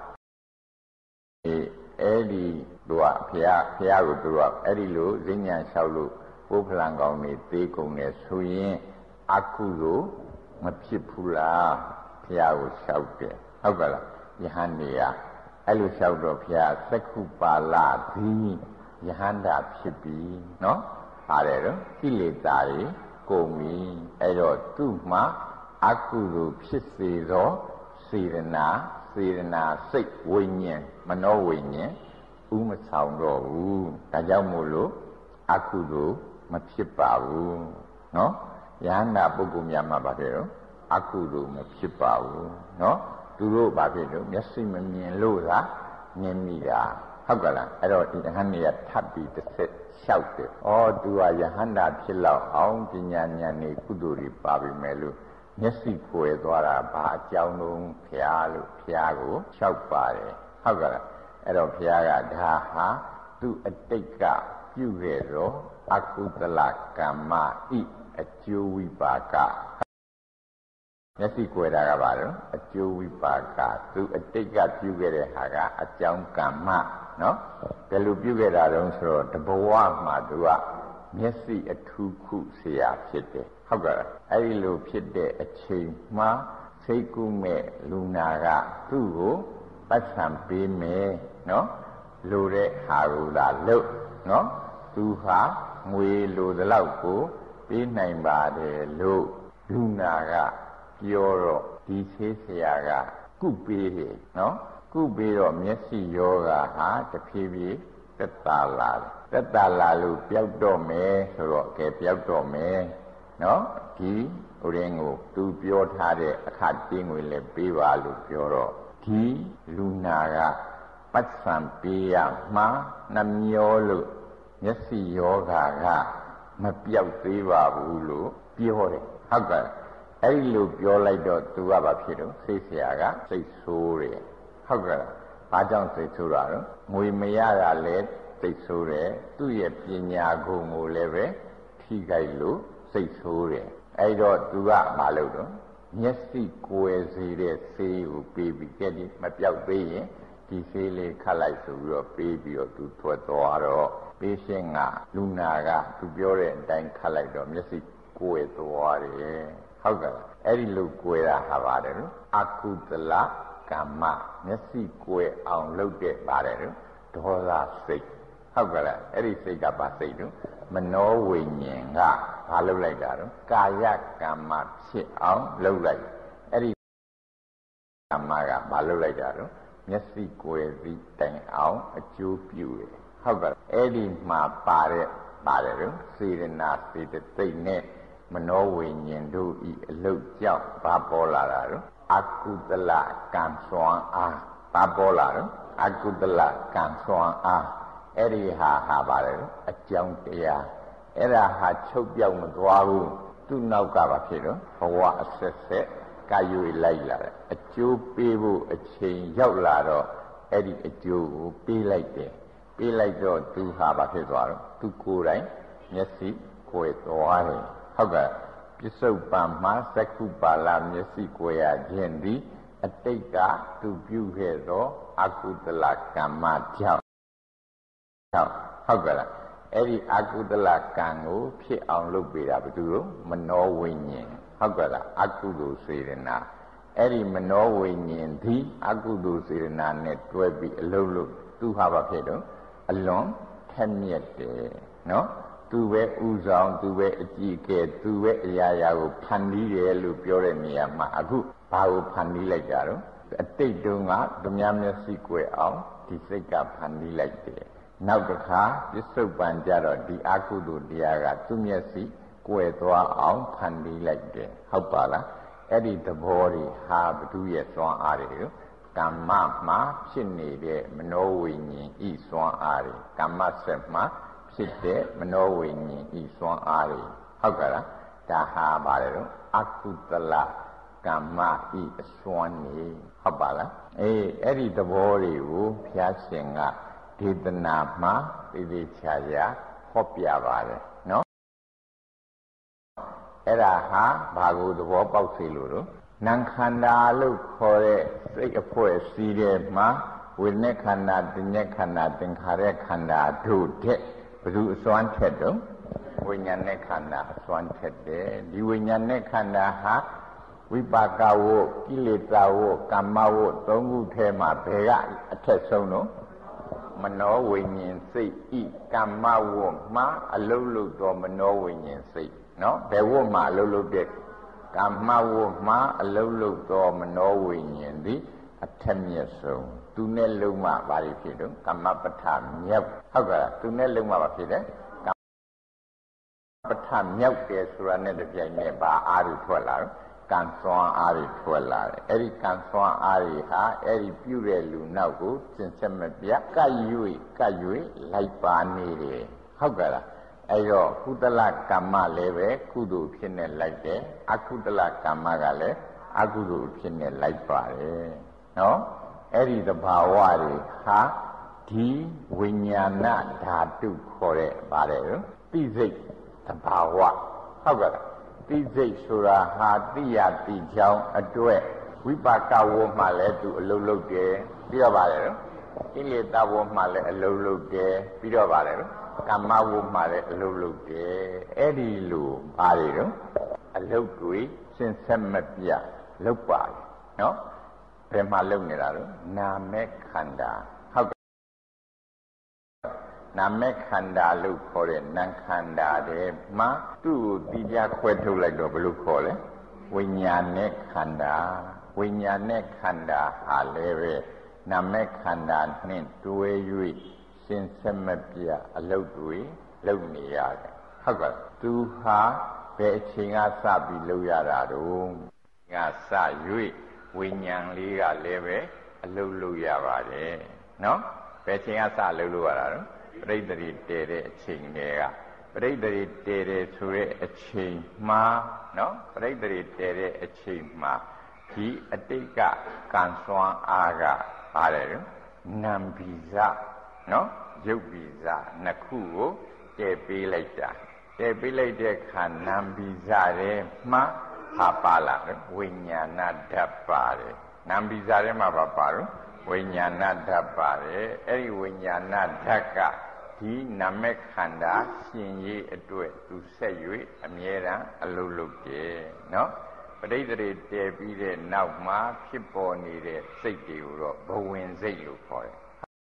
အဲ့ဒီသူကဖျားကိုသူကအဲ့ဒီလိုဈဉ္ဉံလျှောက်လို့ပိုးဖလံကောင်တွေသေကုန်တယ်ဆိုရင်အကုသို့မဖြစ်ဘူးလားဖျားကိုလျှောက်တယ်ဟုတ်ကဲ့လားယဟန်နေကအဲ့လိုလျှောက်တော့ဖျားသက္ခုပါဠသည်ယဟန္တာဖြစ်ပြီနော်ပါတယ်တော့ကိလေသာတွေကုန်ပြီအဲ့တော့သူ့မှာအကုသိုလ်ဖြစ်စေသောစေရနာစိတ်ဝိညာဉ်မနောဝိညာဉ်ဥမဆောင်တော့ဘူးဒါကြောင့်မို့လို့အကုသိုလ်မဖြစ်ပါဘူးနော်ယဟန္တာပုဂ္ဂိုလ်များမှာပါတယ်တော့အကုသိုလ်မဖြစ်ပါဘူးနော်သူတို့ဘာဖြစ်လို့မျက်စိမမြင်လို့လားမြင်မိတာဟုတ်ကလားအဲ့တော့ဒီယဟန်ကြီးကထပ်ပြီးတစ်ဆက်လျှောက်တယ်ဩသူကယဟန္တာဖြစ်လောက်အောင်ပညာဉာဏ်နဲ့ကုသိုလ်တွေပါပြီမဲ့လို့မျက်စိကွယ်သွားတာဘာအကြောင်းလုံးဖျားလို့ဖျားကိုလျှောက်ပါတယ်ဟုတ်ကလားအဲ့တော့ဖျားကဒါဟာသူ့အတိတ်ကပြုခဲ့တော့အကုသလကမ္မဤအကျိုးဝိပါကမျက်စိကွယ်တာကဘာလို့အကျိုးဝိပါကသူအတိတ်ကပြုခဲ့တဲ့ဟာကအကြောင်းကမ္မနော်ဘယ်လိုပြုခဲ့တာတုံးဆိုတော့တဘဝမှာသူကမျက်စိအထူးခုဆရာဖြစ်တယ်ဟုတ်ကဲ့အဲ့ဒီလိုဖြစ်တဲ့အချိန်မှာစိတ်ကူးမဲ့လူနာကသူ့ကိုပတ်စံပေးမယ်နော်လိုတဲ့ဟာကိုလာလို့နော်သူဟာငွေလိုသလောက်ကိုပေးနိုင်ပါတယ်လို့လူနာကပြောတော့ဒီဆေးဆရာကကုပေးတယ်နော်ကုပေးတော့မျက်စိယောဂဟာတဖြည်းဖြည်းသက်သာလာလို့ပျောက်တော့မယ်ဆိုတော့ကဲပျောက်တော့မယ်နော်ဒီဥရင်းကိုသူပြောထားတဲ့အခါတင်းငွေလည်းပေးပါလို့ပြောတော့ဒီလူနာကပတ်စံပေးရမှာနှမျောလို့မျက်စိယောဂကမပြောက်သေးပါဘူးလို့ပြောတယ်ဟုတ်ကဲ့အဲ့ဒီလိုပြောလိုက်တော့သူကဘာဖြစ်တော့စိတ်ဆရာကစိတ်ဆိုးတယ်ဟုတ်ကဲ့ဘာကြောင့်စိတ်ဆိုးတာတော့ငွေမရတာလည်းစိတ်ဆိုးတယ်သူ့ရဲ့ပညာဂုဏ်ကိုလည်းပဲထိခိုက်လို့စိတ်ဆိုးတယ်အဲ့တော့သူကမလုပ်တော့မျက်စိကိုယ်စေတဲ့ဆေးကိုပေးပြီးကြက်ဒီမပြောက်သေးရင်ဒီဆေးလေးခတ်လိုက်ဆိုပြီးတော့ပေးပြီးတော့သူထွက်သွားတော့ပေးရှင်းကလူနာကသူပြောတဲ့အတိုင်းခတ်လိုက်တော့မျက်စိကိုယ်သွားတယ်ဟုတ်ကဲ့အဲ့ဒီလိုကိုယ်တာဟာပါတယ်နော်အကုသလကမ္မမျက်စိကိုယ်အောင်လုပ်တဲ့ပါတယ်နော်ဒေါသစိတ်ဟုတ်ကဲ့လားအဲ့ဒီစိတ်ကဘာစိတ်တော့မနောဝိညာဉ်ကဘာလုပ်လိုက်တာတော့ကာယကမ္မဖြစ်အောင်လုပ်လိုက်အဲ့ဒီကမ္မကဘာလုပ်လိုက်တာတော့မျက်စိကိုယ်စီတိုင်အောင်အကျိုးပြုတယ်ဟုတ်ကဲ့အဲ့ဒီမှာပါတယ်တော့စေရနာစေတသိက်နဲ့မနောဝိညာဉ်တို့ဤအလုတ်ကြောင့်ဘာပေါ်လာတာတော့အကုသလကံစွမ်းအားဘာပေါ်လာတော့အကုသလကံစွမ်းအားအဲ့ဒီဟာပါတယ်အကြောင်းတရားအဲ့ဒါဟာချုပ်ပြောက်မသွားဘူးသူ့နောက်ကဘာဖြစ်တော့ဘဝအဆက်ဆက်ကာယွေလိုက်လာတယ်အကျိုးပေးဖို့အချိန်ရောက်လာတော့အဲ့ဒီအကျိုးကိုပေးလိုက်တယ်ပေးလိုက်တော့သူဟာဘာဖြစ်သွားတော့သူကိုယ်တိုင်မျက်စိကိုယ်သွားတယ်ဟုတ်ကဲ့ပစ္စုပန်မှာသက္ခုပါဠမျက်စိကိုယ်ရခြင်းသည်အတိတ်ကသူပြုခဲ့သောအကုသလကမ္မကြောင့်ဟုတ်ကဲ့လားအဲ့ဒီအကုသလကံကိုဖြစ်အောင်လုပ်ပေးတာဘယ်သူလို့မနောဝိညာဉ်ဟုတ်ကဲ့လားအကုသိုလ်စေရနာအဲ့ဒီမနောဝိညာဉ်သည်အကုသိုလ်စေရနာနဲ့တွဲပြီးအလုပ်လုပ်သူဟာဘာဖြစ်တော့အလွန်ထက်မြက်တယ်နော်သူပဲဥဆောင်သူပဲအကြည့်ကဲသူပဲအရာရာကိုဖန်တီးတယ်လို့ပြောတဲ့နေရာမှာအခုဘာကိုဖန်တီးလိုက်ကြတော့အတိတ်တုန်းကဓမြမျက်စိကွယ်အောင်ဒီစိတ်ကဖန်တီးလိုက်တယ်နောက်တစ်ခါပစ္စုပန်ကြတော့ဒီအကုသိုလ်တရားကသူ့မျက်စိကွယ်သွားအောင်ဖန်တီးလိုက်တယ်ဟုတ်ပါလားအဲ့ဒီသဘောတွေဟာဘုသူရဲ့စွမ်းအားတွေလို့ကမ္မမှာဖြစ်နေတဲ့မနောဝိညာဉ်ဤစွမ်းအားတွေကမ္မဆက်မှာဖြစ်တဲ့မနောဝိညာဉ်ဤစွမ်းအားတွေဟုတ်ကဲ့လားဒါဟာပါတယ်တော့အကုသလကမ္မဤအစွမ်းနေဟုတ်ပါလားအဲ့ဒီသဘောတွေကိုဘုရားရှင်ကဒေသနာမှာသိသိချာချာဟောပြပါတယ်နော်အဲ့ဒါဟာဘာကိုသဘောပေါက်စေလို့တော့နာခန္ဓာလို့ခေါ်တဲ့စိတ်အဖွဲ့အစည်းတွေမှာဝိညာဉ်ခန္ဓာတဉ္ဇခန္ဓာသင်္ခါရခန္ဓာတို့တဲ့ဘယ်သူအစွမ်းထက်တော့ဝိညာဉ်နဲ့ခန္ဓာအစွမ်းထက်တယ်ဒီဝိညာဉ်နဲ့ခန္ဓာဟာဝိပါကဝုကိလေသာဝုကမ္မဝုသုံးခုထဲမှာဘယ်ကအထက်ဆုံးတော့မနောဝိညာဉ်စိတ်ဤကမ္မဝုမှာအလုံးလုံးသောမနောဝိညာဉ်စိတ်နော်ဘယ်ဝုမှာအလုံးလုံးတဲ့ကမ္မဝုမှာအလုံးလုံးသောမနောဝိညာဉ်သည်အထက်မြတ်ဆုံးသူနဲ့လုံးမဘာဖြစ်တော့ကမ္မပဋ္ဌာမြောက်ဟုတ်ကဲ့သူနဲ့လုံးမဘာဖြစ်တယ်ကမ္မပဋ္ဌာမြောက်တယ်ဆိုတာနဲ့တပြိုင်နက်ပါအားတွေထွက်လာတော့ကံစွမ်းအားတွေထွက်လာတယ်အဲ့ဒီကံစွမ်းအားတွေဟာအဲ့ဒီပြုတဲ့လူနောက်ကိုစင်ဆက်မပြတ်ကပ်၍လိုက်ပါနေတယ်ဟုတ်ကဲ့လားအဲ့တော့ကုသလကမ္မလည်းပဲကုသိုလ်ဖြစ်နေလိုက်တယ်အကုသလကမ္မကလည်းအကုသိုလ်ဖြစ်နေလိုက်ပါတယ်နော်အဲ့ဒီသဘာဝတွေဟာဒီဝိညာဏဓာတုခေါ်တဲ့ပါတယ်သိစိတ်သဘာဝဟုတ်ကဲ့လားသိစိတ်ဆိုတာဟာသိရသိကြောင်းအတွက်ဝိပါကဝမှလည်းသူအလုံးလုံးတယ်ပြီးတော့ပါတယ်နော်ကိလေသာဝမှလည်းအလုံးလုံးတယ်ပြီးတော့ပါတယ်နော်ကမ္မဝမှလည်းအလုံးလုံးတယ်အဲ့ဒီလိုပါတယ်နော်အလုံးတွေစင်ဆက်မပြတ်လောက်ပါတယ်နော်ဘယ်မှာလုံနေတာတော့နာမေခန္ဓာဟုတ်ကဲ့နာမေခန္ဓာလို့ခေါ်တဲ့နာခန္ဓာတွေမှာသူ့ကိုတိကျခွဲထုတ်လိုက်တော့ဘယ်လိုခေါ်လဲဝိညာဉ်နဲ့ခန္ဓာဝိညာဉ်နဲ့ခန္ဓာဟာလည်းပဲနာမေခန္ဓာနှင့်တွဲ၍စင်ဆက်မပြတ်အလုပ်တွေလုပ်နေရတယ်ဟုတ်ကဲ့သူဟာဘယ်အချိန်ကစပြီးလုပ်ရတာတော့ကစ၍ဝိညာဉ်လေးကလည်းပဲအလုပ်လုပ်ရပါတယ်နော်ဘယ်ချိန်ကစလုပ်လို့ရတာတော့ပရိသေရီတည်တဲ့အချိန်တွေကပရိသေရီတည်တဲ့ဆိုတဲ့အချိန်မှာနော်ပရိသေရီတည်တဲ့အချိန်မှာဒီအတိတ်ကကံစွမ်းအားကပါတယ်နံဘီဇနော်ရုပ်ဘီဇနှစ်ခုကိုတည်ပေးလိုက်တာတည်ပေးလိုက်တဲ့ခါနံဘီဇတွေမှာဟာပါလာတယ်ဝိညာဏဓာတ်ပါတယ်နာမ်ပိစာထဲမှာပါတော့ဝိညာဏဓာတ်ပါတယ်အဲ့ဒီဝိညာဏဓာတ်ကဒီနာမည်ခန္ဓာရှင်ရေးအတွက်သူဆက်၍အမြဲတမ်းအလုပ်လုပ်တယ်နော်ပဋိသန္ဓေတည်ပြီးတဲ့နောက်မှာဖြစ်ပေါ်နေတဲ့စိတ်တွေကိုတော့ဘဝင်စိတ်လို့ခေါ်တယ်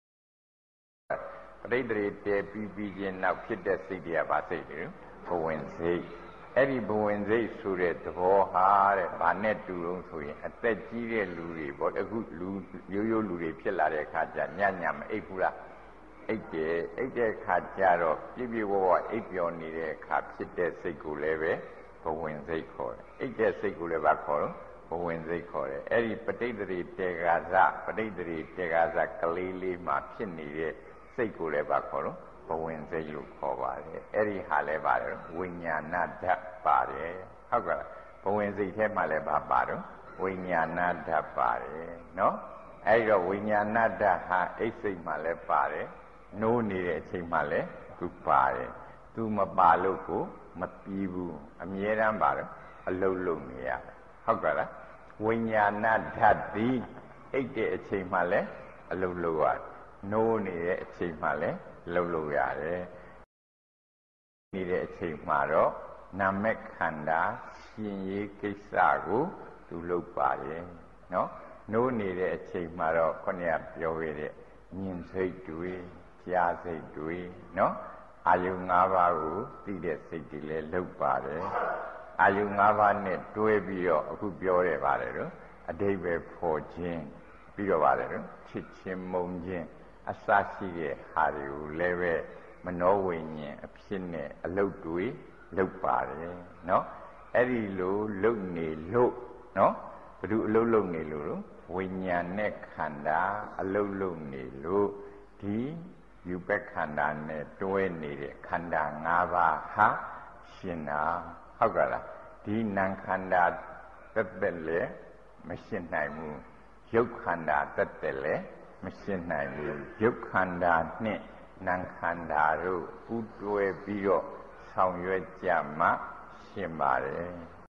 ပဋိသန္ဓေတည်ပြီးခြင်းနောက်ဖြစ်တဲ့စိတ်တွေကဘာစိတ်တွေဘဝင်စိတ်အဲ့ဒီဘဝင်စိတ်ဆိုတဲ့သဘောဟာတဲ့ဘာနဲ့တူလို့ဆိုရင်အသက်ကြီးတဲ့လူတွေပေါ့အခုလူရိုးရိုးလူတွေဖြစ်လာတဲ့အခါကျညမအိပ်ဘူးလားအိပ်တဲ့အခါကျတော့ပြည့်ပြည့်ဝဝအိပ်ပျော်နေတဲ့အခါဖြစ်တဲ့စိတ်ကိုလည်းပဲဘဝင်စိတ်ခေါ်တယ်အိပ်တဲ့စိတ်ကိုလည်းဘာခေါ်တော့ဘဝင်စိတ်ခေါ်တယ်အဲ့ဒီပဋိသန္ဓေတေကာဇပဋိသန္ဓေတေကာဇကလေးလေးမှာဖြစ်နေတဲ့စိတ်ကိုလည်းဘာခေါ်တော့ဘဝင်စိတ်လို့ခေါ်ပါတယ်အဲ့ဒီဟာလည်းပါတယ်ဝိညာဏဓာတ်ပါတယ်ဟုတ်ကဲ့ဘဝင်စိတ်ထဲမှာလည်းပါတော့ဝိညာဏဓာတ်ပါတယ်နော်အဲ့ဒီတော့ဝိညာဏဓာတ်ဟာအိတ်စိတ်မှာလည်းပါတယ်နိုးနေတဲ့အချိန်မှလည်းသူပါတယ်သူမပါလို့ကိုမပြီးဘူးအမြဲတမ်းပါတော့အလုံးလုံးနေရတယ်ဟုတ်ကဲ့လားဝိညာဏဓာတ်ဒီအိတ်တဲ့အချိန်မှလည်းအလုံးလုံးရတယ်နိုးနေတဲ့အချိန်မှလည်းလှုပ်လို့ရတယ်နေတဲ့အချိန်မှတော့နာမည်ခန္ဓာရှင်ရေးကိစ္စကိုသူလုပ်ပါတယ်နော်နိုးနေတဲ့အချိန်မှတော့ခொနည်းပြောခဲ့တဲ့မြင်စိတ်တွေကြားစိတ်တွေနော်အာယု၅ပါးကိုသိတဲ့စိတ်တွေလည်းလုပ်ပါတယ်အာယု၅ပါးနဲ့တွဲပြီးတော့အခုပြောရပါတယ်တော့အဓိပ္ပာယ်ဖော်ခြင်းပြီးတော့ပါတယ်တော့ချစ်ချင်းမုန်းခြင်းအစရှိတဲ့ဟာတွေကိုလည်းပဲမနောဝိညာဉ်အဖြစ်နဲ့အလုတ်တွေလုပ်ပါတယ်နော်အဲ့ဒီလိုလုပ်နေလို့နော်ဘယ်သူအလုတ်လုပ်နေလို့ဝိညာဉ်နဲ့ခန္ဓာအလုတ်လုပ်နေလို့ဒီယူပက်ခန္ဓာနဲ့တွဲနေတဲ့ခန္ဓာ၅ပါးဟာရှင်တာဟုတ်ကဲ့လားဒီနာမ်ခန္ဓာသက်လည်းမရှင်းနိုင်ဘူးရုပ်ခန္ဓာသက်လည်းမရှင်းနိုင်ဘူးရုပ်ခန္ဓာနဲ့နာမ်ခန္ဓာတို့ပူးတွဲပြီးတော့ဆောင်ရွက်ကြမှရှင်းပါတယ်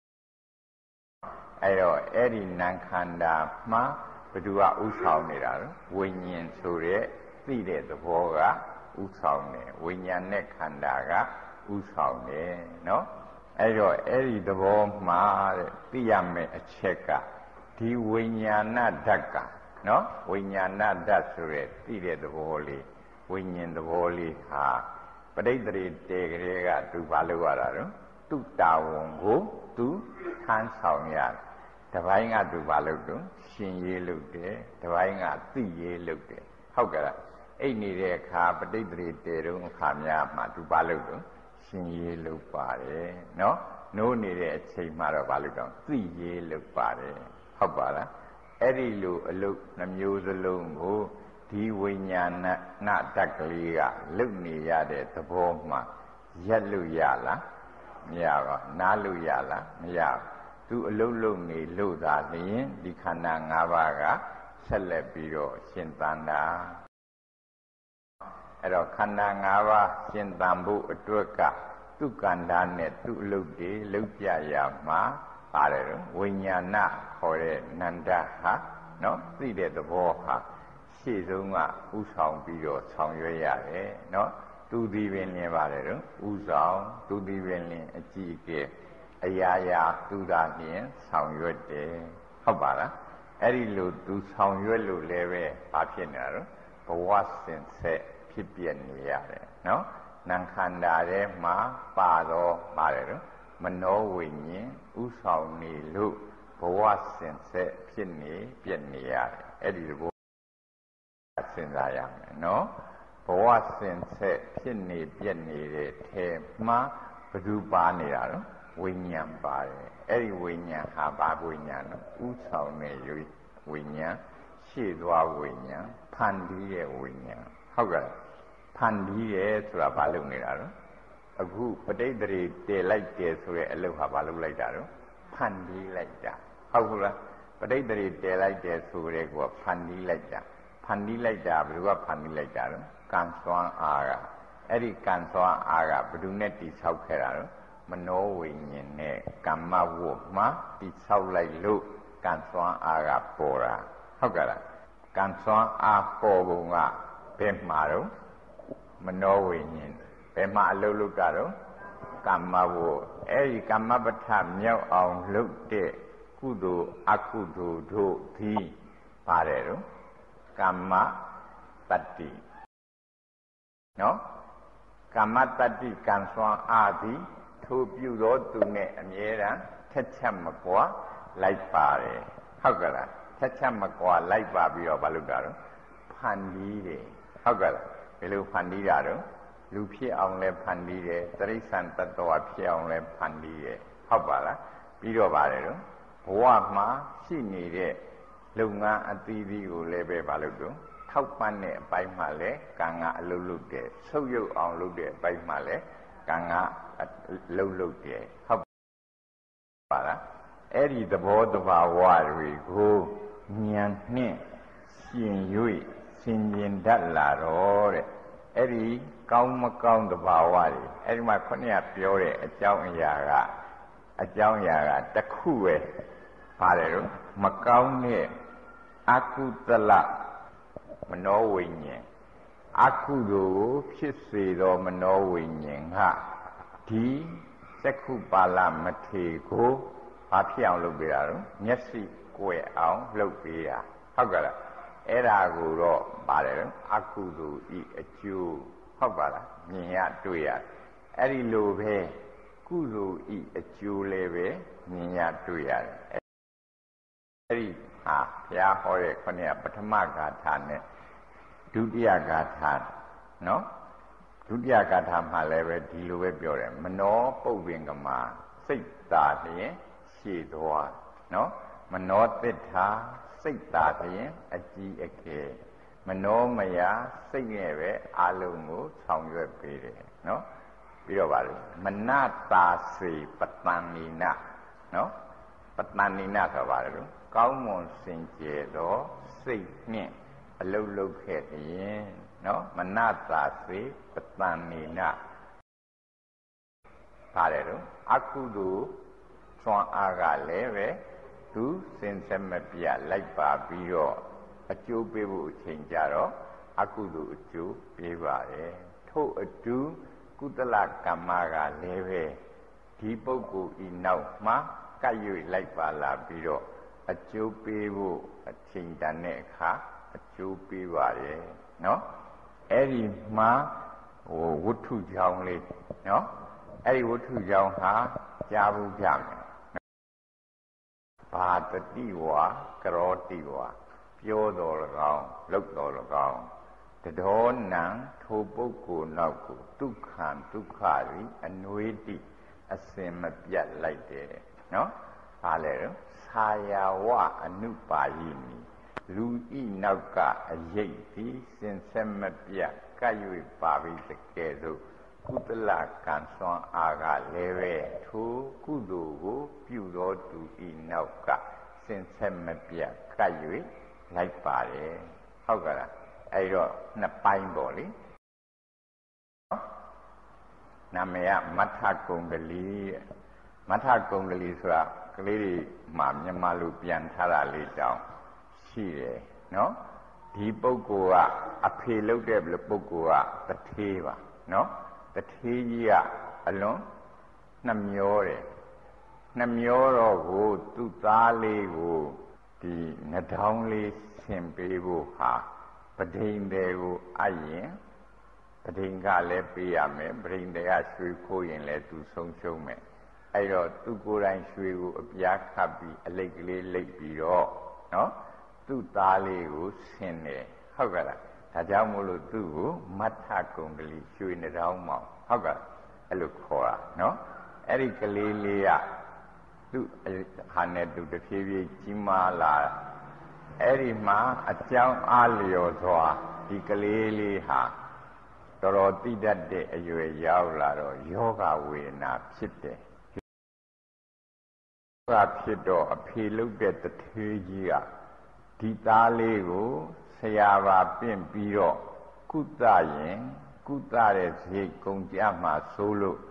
အဲ့တော့အဲ့ဒီနာမ်ခန္ဓာမှာဘယ်သူကဥဆောင်နေတာလဲဝိညာဉ်ဆိုတဲ့သိတဲ့သဘောကဥဆောင်တယ်ဝိညာဉ်နဲ့ခန္ဓာကဥဆောင်တယ်နော်အဲ့တော့အဲ့ဒီသဘောမှာတဲ့သိရမယ့်အချက်ကဒီဝိညာဏဓာတ်ကနော်ဝိညာဏဓာတ်ဆိုရဲသိတဲ့သဘောလေးဝိညာဉ်သဘောလေးဟာပဋိသန္ဓေတေကလေးကသူဘာလုပ်ရတာတော့သူ့တာဝန်ကိုသူထမ်းဆောင်ရတယ်တပိုင်းကသူဘာလုပ်တော့ရှင်ရေးလုပ်တယ်တပိုင်းကသိရေးလုပ်တယ်ဟုတ်ကဲ့လားအိတ်နေတဲ့အခါပဋိသန္ဓေတေတုံးအခါများမှာသူဘာလုပ်တော့ရှင်ရေးလုပ်ပါတယ်နော်နိုးနေတဲ့အချိန်မှာတော့ဘာလုပ်တော့သိရေးလုပ်ပါတယ်ဟုတ်ပါလားအဲ့ဒီလိုအလုပ်နှမျိုးစလုံးကိုဒီဝိညာဏဓာတ်ကလေးကလုံနေရတဲ့သဘောမှရက်လို့ရလားမရပါနားလို့ရလားမရသူအလုပ်လုပ်နေလို့သာလျှင်ဒီခန္ဓာ၅ပါးကဆက်လက်ပြီးတော့ရှင်သန်တာအဲ့တော့ခန္ဓာ၅ပါးရှင်သန်ဖို့အတွက်ကသူကန္တာနဲ့သူ့အလုပ်တွေလုပ်ကြရမှာပါတယ်ဝိညာဏခေါ်တဲ့နန္ဒဟာနော်သိတဲ့သဘောဟာရှေ့ဆုံးကဥဆောင်ပြီးတော့ဆောင်ရွက်ရတယ်နော်သူဒီပင်လင်းပါတယ်တော့ဥဆောင်သူဒီပင်လင်းအကြည့်အကဲအရာရာသူသာလျင်ဆောင်ရွက်တယ်ဟုတ်ပါလားအဲ့ဒီလိုသူဆောင်ရွက်လို့လည်းပဲဘာဖြစ်နေတာတော့ဘဝစင်ဆက်ဖြစ်ပြနေရတယ်နော်နာမ်ခန္ဓာထဲမှာပါတော့ပါတယ်တော့မနောဝိညာဉ်ဥဆောင်နေလို့ဘဝစင်ဆက်ဖြစ်နေပြည့်နေရတယ်အဲ့ဒီဘဝစဉ်းစားရမယ်နော်ဘဝစင်ဆက်ဖြစ်နေပြည့်နေတဲ့ထဲမှာဘယ်သူပါနေတာတော့ဝိညာဉ်ပါတယ်အဲ့ဒီဝိညာဉ်ဟာဘာဝိညာဉ်လဲဥဆောင်နေဝိညာဉ်ရှေ့သွားဝိညာဉ်ဖန်တီးရဲ့ဝိညာဉ်ဟုတ်ကဲ့ဖန်တီးရဲ့ဆိုတာဘာလုပ်နေတာတော့အခုပဋိသန္ဓေတည်လိုက်တယ်ဆိုတဲ့အလုပ်ဟာဘာလုပ်လိုက်တာတော့ဖန်တီးလိုက်တာဟုတ်ဘူးလားပဋိသန္ဓေတည်လိုက်တယ်ဆိုတဲ့ကောဖန်တီးလိုက်တာဖန်တီးလိုက်တာဘယ်သူကဖန်တီးလိုက်တာတော့ကံစွမ်းအားကအဲ့ဒီကံစွမ်းအားကဘယ်သူနဲ့တိဆောက်ခဲ့တာတော့ဝမနောဝိညာဉ်နဲ့ကမ္မဝတ်မှာတိဆောက်လိုက်လို့ကံစွမ်းအားကပေါ်တာဟုတ်ကဲ့လားကံစွမ်းအားပေါ်ပုံကဘယ်မှာတော့မနောဝိညာဉ်ဘယ်မှာအလုပ်လုပ်တာတော့ကမ္မဝတ်အဲ့ဒီကမ္မပဋ္ဌမြောက်အောင်လုပ်တဲ့ကုသိုလ်အကုသိုလ်တို့သည်ပါတယ်တော့ကမ္မတတ္တိနော်ကမ္မတတ္တိကံစွမ်းအားသည်ထိုပြုသောသူနဲ့အမြဲတမ်းထက်ချက်မကွာလိုက်ပါတယ်ဟုတ်ကဲ့လားထက်ချက်မကွာလိုက်ပါပြီးတော့မလုပ်တာတော့ဖန်တီးတယ်ဟုတ်ကဲ့လားဘယ်လိုဖန်တီးတာတော့လူဖြစ်အောင်လဲဖန်တီးတယ်တိရစ္ဆာန်တ attva ဖြစ်အောင်လဲဖန်တီးတယ်ဟုတ်ပါလားပြီးတော့ပါတယ်တော့ဘဝမှာရှိနေတဲ့လုပ်ငန်းအသီးသီးကိုလည်းပဲမလုပ်တော့ထောက်ပံ့တဲ့အပိုင်းမှာလဲကံကအလုပ်လုပ်တယ်ဆုပ်ယုပ်အောင်လုပ်တဲ့အပိုင်းမှာလဲကံကအလုပ်လုပ်တယ်ဟုတ်ပါလားအဲ့ဒီသဘောတဘာဝတွေကိုဉာဏ်နဲ့ရှင်၍ဆင်ခြင်တတ်လာတော့တဲ့အဲ့ဒီကောင်းမကောင်းသဘာဝတွေအဲ့ဒီမှာခုနကပြောတဲ့အကြောင်းအရာကတစ်ခုပဲပါတယ်တော့မကောင်းတဲ့အကုသလမနောဝိညာဉ်အကုသိုလ်ကိုဖြစ်စေသောမနောဝိညာဉ်ကဒီသက္ခုပါဠမထေကိုဘာဖြစ်အောင်လုပ်ပေးတာတော့မျက်စိကွယ်အောင်လုပ်ပေးတာဟုတ်ကဲ့လားအဲ့ဒါကိုတော့ပါတယ်တော့အကုသိုလ်ဤအကျိုးဟုတ်ပါလားမြင်ရတွေ့ရအဲ့ဒီလိုပဲကုသိုလ်ဤအကျိုးလည်းပဲမြင်ရတွေ့ရတယ်အဲ့ဒီဟာဘုရားဟောတဲ့ခုနကပထမဂါထာနဲ့ဒုတိယဂါထာနော်ဒုတိယဂါထာမှာလည်းပဲဒီလိုပဲပြောတယ်မနောပုပ္ပင်္ဂမစိတ်သာလျင်ရှည်သွားနော်မနောသစ္စာစိတ်သာလျင်အကြီးအကျယ်မနောမယစိတ်နဲ့ပဲအလုံးကိုဆောင်ရွက်ပေးတယ်နော်ပြီးတော့ပါလို့မနတာစေပတန်နိနနော်ပတန်နိနဆိုပါလို့ကောင်းမွန်စင်ကြယ်သောစိတ်နှင့်အလုံးလုံးခဲ့ရင်နော်မနတာစေပတန်နိနပါတယ်တော့အကုသိုလ်စွမ်းအားကလည်းပဲသူစင်စက်မပြတ်လိုက်ပါပြီးတော့အကျိုးပေးဖို့အချိန်ကြတော့အကုသိုလ်အကျိုးပေးပါတယ်ထို့အတူကုသလကမ္မကလည်းပဲဒီပုဂ္ဂိုလ်ဤနောက်မှာကပ်၍လိုက်ပါလာပြီးတော့အကျိုးပေးဖို့အချိန်တန်တဲ့အခါအကျိုးပေးပါတယ်နော်အဲ့ဒီမှာဝတ္ထုကြောင်းလေးနော်အဲ့ဒီဝတ္ထုကြောင်းဟာကြားဘူးကြမယ်ဘာတတိဝါကရောတိဝါပြောတော်၎င်းလုပ်တော်၎င်းတတော်နံထိုပုဂ္ဂိုလ်နောက်ကိုဒုက္ခံဒုက္ခရီအနွေးတိအစင်မပြတ်လိုက်တယ်နော်ဘာလဲတော့သာယာဝအနုပါယိနိလူဤနောက်ကအရိပ်သည်စင်ဆက်မပြတ်ကပ်၍ပါပြီးတကယ်ဆိုကုသလကံစွမ်းအားကလည်းပဲထိုကုသိုလ်ကိုပြုတော်သူဤနောက်ကစင်ဆက်မပြတ်ကပ်၍လိုက်ပါတယ်ဟုတ်ကဲ့လားအဲ့တော့နှစ်ပိုင်းပေါ့လေနာမည်ကမထကုံကလေးမထကုံကလေးဆိုတာကလေးတွေမှာမြန်မာလူပြန်ထားတာလေးတောင်ရှိတယ်နော်ဒီပုဂ္ဂိုလ်ကအဖေလုပ်တဲ့ပုဂ္ဂိုလ်ကတထေးပါနော်တထေးကြီးကအလွန်နှမျောတယ်နှမျောတော့ကိုသူ့သားလေးကိုဒီနှထောင်းလေးဆင်ပေးဖို့ဟာပဒိန်တွေကိုအပ်ရင်ပဒိန်ကလည်းပေးရမယ်ပဒိန်တွေကရွှေခိုးရင်လည်းသူဆုံးရှုံးမယ်အဲ့တော့သူကိုယ်တိုင်ရွှေကိုအပြားခတ်ပြီးအလိတ်ကလေးလိတ်ပြီးတော့နော်သူ့သားလေးကိုဆင်တယ်ဟုတ်ကဲ့လားဒါကြောင့်မို့လို့သူ့ကိုမထကုံကလေးရွှေနှထောင်းမောင်ဟုတ်ကဲ့အဲ့လိုခေါ်တာနော်အဲ့ဒီကလေးလေးကသူ့ဟာနဲ့သူတဖြည်းဖြည်းကြီးမားလာအဲ့ဒီမှာအကြောင်းအားလျော်စွာဒီကလေးလေးဟာတော်တော်သိတတ်တဲ့အရွယ်ရောက်လာတော့ယောဂဝေဒနာဖြစ်တယ်ယောဂဖြစ်တော့အဖေလုပ်တဲ့တထေးကြီးကဒီသားလေးကိုဆရာပါပင့်ပြီးတော့ကုသရင်ကုသတဲ့ဈေးကုန်ကြမှာစိုးလို့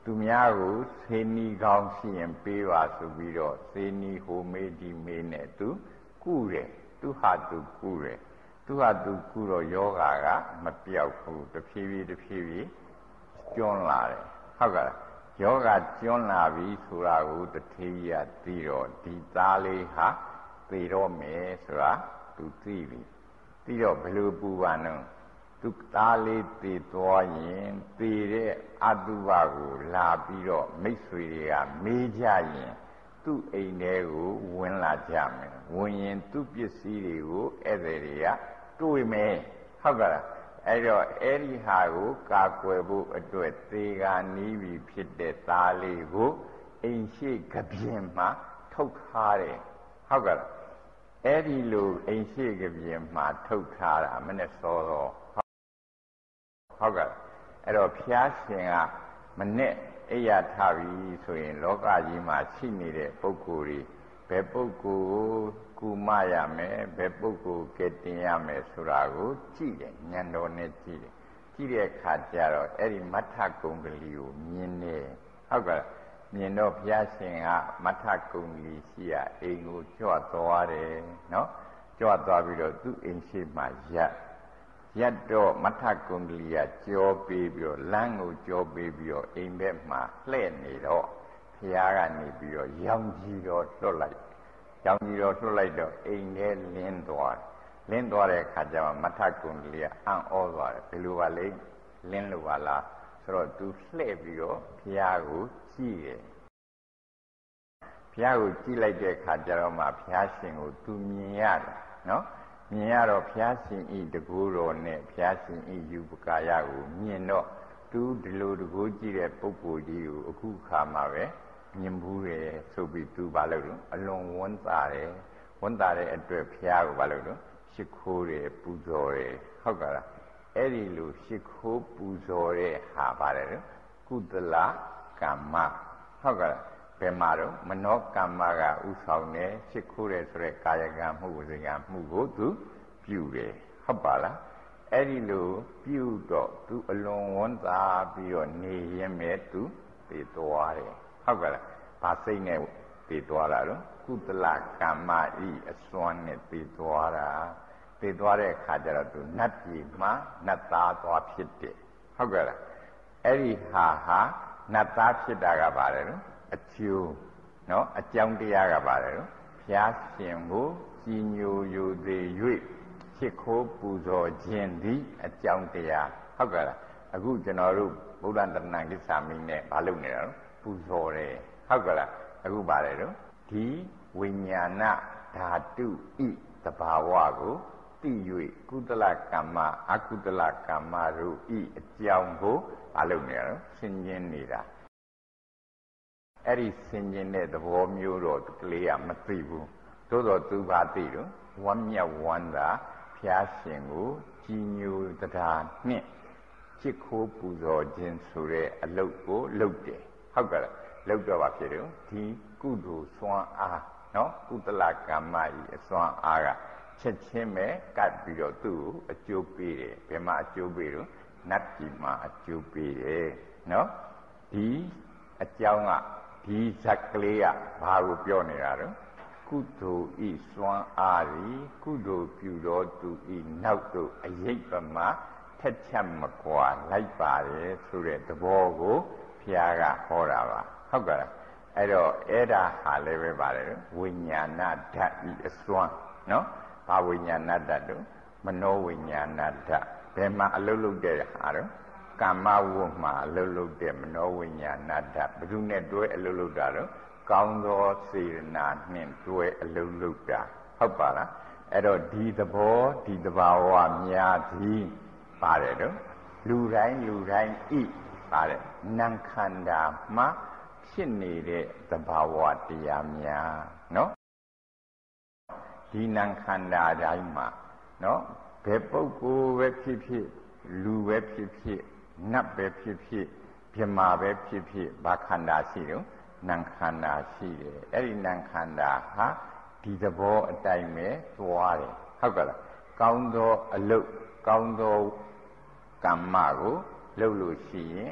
သူများကိုစေနီကောင်းရှိရင်ပေးပါဆိုပြီးတော့စေနီဟိုမေးဒီမေးနဲ့သူကုတယ်သူဟာသူကုတယ်သူဟာသူကုတော့ယောဂါကမပြောက်ဘူးတဖြည်းဖြည်းကျွန်းလာတယ်ဟုတ်ကဲ့ယောဂကျွန်းလာပြီဆိုတာကိုတထေးရသိတော့ဒီသားလေးဟာသေတော့မယ်ဆိုတာသူသိပြီသိတော့ဘယ်လိုပူပါနုံသူသားလေးသေသွားရင်သေတဲ့အတုပကိုလာပြီးတော့မိတ်ဆွေတွေကမေးကြရင်သူ့အိမ်ထဲကိုဝင်လာကြမယ်ဝင်ရင်သူ့ပစ္စည်းတွေကိုဧည့်သည်တွေကတွေ့မယ်ဟုတ်ကဲ့အဲ့တော့အဲ့ဒီဟာကိုကာကွယ်ဖို့အတွက်သေကနီးပြီဖြစ်တဲ့သားလေးကိုအိမ်ရှိကပြင်မှာထုတ်ထားတယ်ဟုတ်ကဲ့အဲ့ဒီလိုအိမ်ရှိကပြင်မှာထုတ်ထားတာမနဲ့စောတော့ဟုတ်ကဲ့အဲ့တော့ဘုရားရှင်ကမနဲ့အိယာထပြီဆိုရင်လောကကြီးမှာရှိနေတဲ့ပုဂ္ဂိုလ်တွေဘယ်ပုဂ္ဂိုလ်ကိုကုမရမယ်ဘယ်ပုဂ္ဂိုလ်ကဲတင်ရမယ်ဆိုတာကိုကြည့်တယ်ဉာဏ်တော်နဲ့ကြည့်တယ်ကြည့်တဲ့အခါကျတော့အဲ့ဒီမထကုံကလေးကိုမြင်တယ်ဟုတ်ကဲ့မြင်တော့ဘုရားရှင်ကမထကုံကလေးရှိရအိမ်ကိုကြွသွားတယ်နော်ကြွသွားပြီးတော့သူ့အိမ်ရှိမှရက်တော့မထကုံကလေးကကြောပေးပြီးတော့လမ်းကိုကြောပေးပြီးတော့အိမ်ဘက်မှာလှည့်နေတော့ဘုရားကနေပြီးတော့ရောင်ကြီးတော့လွတ်လိုက်ရောင်ကြီးတော့လွတ်လိုက်တော့အိမ်ထဲလင်းသွားတဲ့အခါကျမှမထကုံကလေးကအံ့ဩသွားတယ်ဘယ်လိုပါလဲလင်းလို့ပါလားဆိုတော့သူလှည့်ပြီးတော့ဘုရားကိုကြည့်တယ်ဘုရားကိုကြည့်လိုက်တဲ့အခါကျတော့မှဘုရားရှင်ကိုသူမြင်ရတယ်နော်မြင်ရတော့ဘုရားရှင်ဤတကူတော်နဲ့ဘုရားရှင်ဤယူပကာယကိုမြင်တော့သူဒီလိုတကူကြည့်တဲ့ပုဂ္ဂိုလ်ကြီးကိုအခုခါမှပဲမြင်ဘူးတယ်ဆိုပြီးသူဘာလို့လဲအလွန်ဝန်းသာတယ်ဝန်းသာတဲ့အတွက်ဘုရားကိုဘာလို့လဲရှ िख ိုးတယ်ပူဇော်တယ်ဟုတ်ကဲ့လားအဲ့ဒီလိုရှ िख ိုးပူဇော်တဲ့ဟာပါတယ်ကုသလကမ္မဟုတ်ကဲ့ဘယ်မှာတော့မနောကမ္မကဥဆောင်တယ်ရှ िख ိုးတယ်ဆိုတဲ့ကာယကံမှုဝစီကံမှုကိုသူပြုတယ်ဟုတ်ပါလားအဲ့ဒီလိုပြုတော့သူအလွန်ဝန်းသာပြီးတော့နေရင်ပဲသူသိသွားတယ်ဟုတ်ကဲ့လားဘာစိတ်နဲ့သိသွားတာတော့ကုသလကမ္မဤအစွမ်းနဲ့သိသွားတာသိသွားတဲ့အခါကျတော့သူနတ်ပြည်မှာနတ်သားသွားဖြစ်တယ်ဟုတ်ကဲ့လားအဲ့ဒီဟာနတ်သားဖြစ်တာကပါတယ်နော်အကျိုးနော်အကြောင်းတရားကပါတယ်နော်ဘုရားရှင်ကိုကြည်ညိုယိုသေး၍ရှ िख ိုးပူဇော်ခြင်းသည်အကြောင်းတရားဟုတ်ကဲ့လားအခုကျွန်တော်တို့ဗုဒ္ဓတရဏကိစ္ဆာမိနဲ့မလုပ်နေတာနော်ပူဇော်တယ်ဟုတ်ကဲ့လားအခုပါတယ်နော်ဒီဝိညာဏဓာတုဤသဘာဝကိုသိ၍ကုသလကမ္မအကုသလကမ္မတို့ဤအကြောင်းကိုမလုပ်နေတာနော်ဆင်ခြင်နေတာအဲ့ဒီဆင်ခြင်တဲ့သဘောမျိုးတော့ကလေးကမသိဘူးသို့တော့သူဘာသိတော့ဝမ်းမြောက်ဝမ်းသာဘုရားရှင်ကိုကြည်ညိုတရားနှင့်ရှ िख ိုးပူဇော်ခြင်းဆိုတဲ့အလုပ်ကိုလုပ်တယ်ဟုတ်ကဲ့လားလုပ်တော့ပါဖြစ်တယ်ဒီကုသိုလ်စွမ်းအားနော်ကုသလကမ္မဤအစွမ်းအားကချက်ချင်းပဲကပ်ပြီးတော့သူ့ကိုအကျိုးပေးတယ်ဘယ်မှာအကျိုးပေးတော့နတ်ပြည်မှာအကျိုးပေးတယ်နော်ဒီအကြောင်းကဒီဇက်ကလေးကဘာကိုပြောနေတာတော့ကုသိုလ်ဤစွမ်းအားဤကုသိုလ်ပြုတော်သူဤနောက်သို့အရေးပမာထက်ချက်မကွာလိုက်ပါတယ်ဆိုတဲ့သဘောကိုဘုရားကဟောတာပါဟုတ်ကဲ့အဲ့တော့အဲ့ဒါဟာလည်းပဲပါတယ်ဝိညာဏဓာတ်ဤအစွမ်းနော်ဘာဝိညာဏဓာတ်တို့မနောဝိညာဏဓာတ်ဘယ်မှာအလုပ်လုပ်တဲ့ဟာတော့ကာမဝတ်မှာအလုပ်လုပ်တဲ့မနောဝိညာဏဓာတ်ဘယ်သူနဲ့တွဲအလုပ်လုပ်တာတော့ကောင်းသောစေတနာနှင့်တွဲအလုပ်လုပ်တာဟုတ်ပါလားအဲ့တော့ဒီသဘောဒီသဘာဝများသည်ပါတယ်တော့လူတိုင်းဤပါတယ်နံခန္ဓာမှာဖြစ်နေတဲ့သဘာဝတရားများနော်ဒီနံခန္ဓာတိုင်းမှာနော်ဘယ်ပုဂ္ဂိုလ်ပဲဖြစ်ဖြစ်လူပဲဖြစ်ဖြစ်နတ်ပဲဖြစ်ဖြစ်ဗြဟ္မာပဲဖြစ်ဖြစ်ဘာခန္ဓာရှိတော့နံခန္ဓာရှိတယ်အဲ့ဒီနံခန္ဓာဟာဒီသဘောအတိုင်းပဲသွားတယ်ဟုတ်ကဲ့လားကောင်းသောအလုပ်ကောင်းသောကမ္မကိုလုပ်လို့ရှိရင်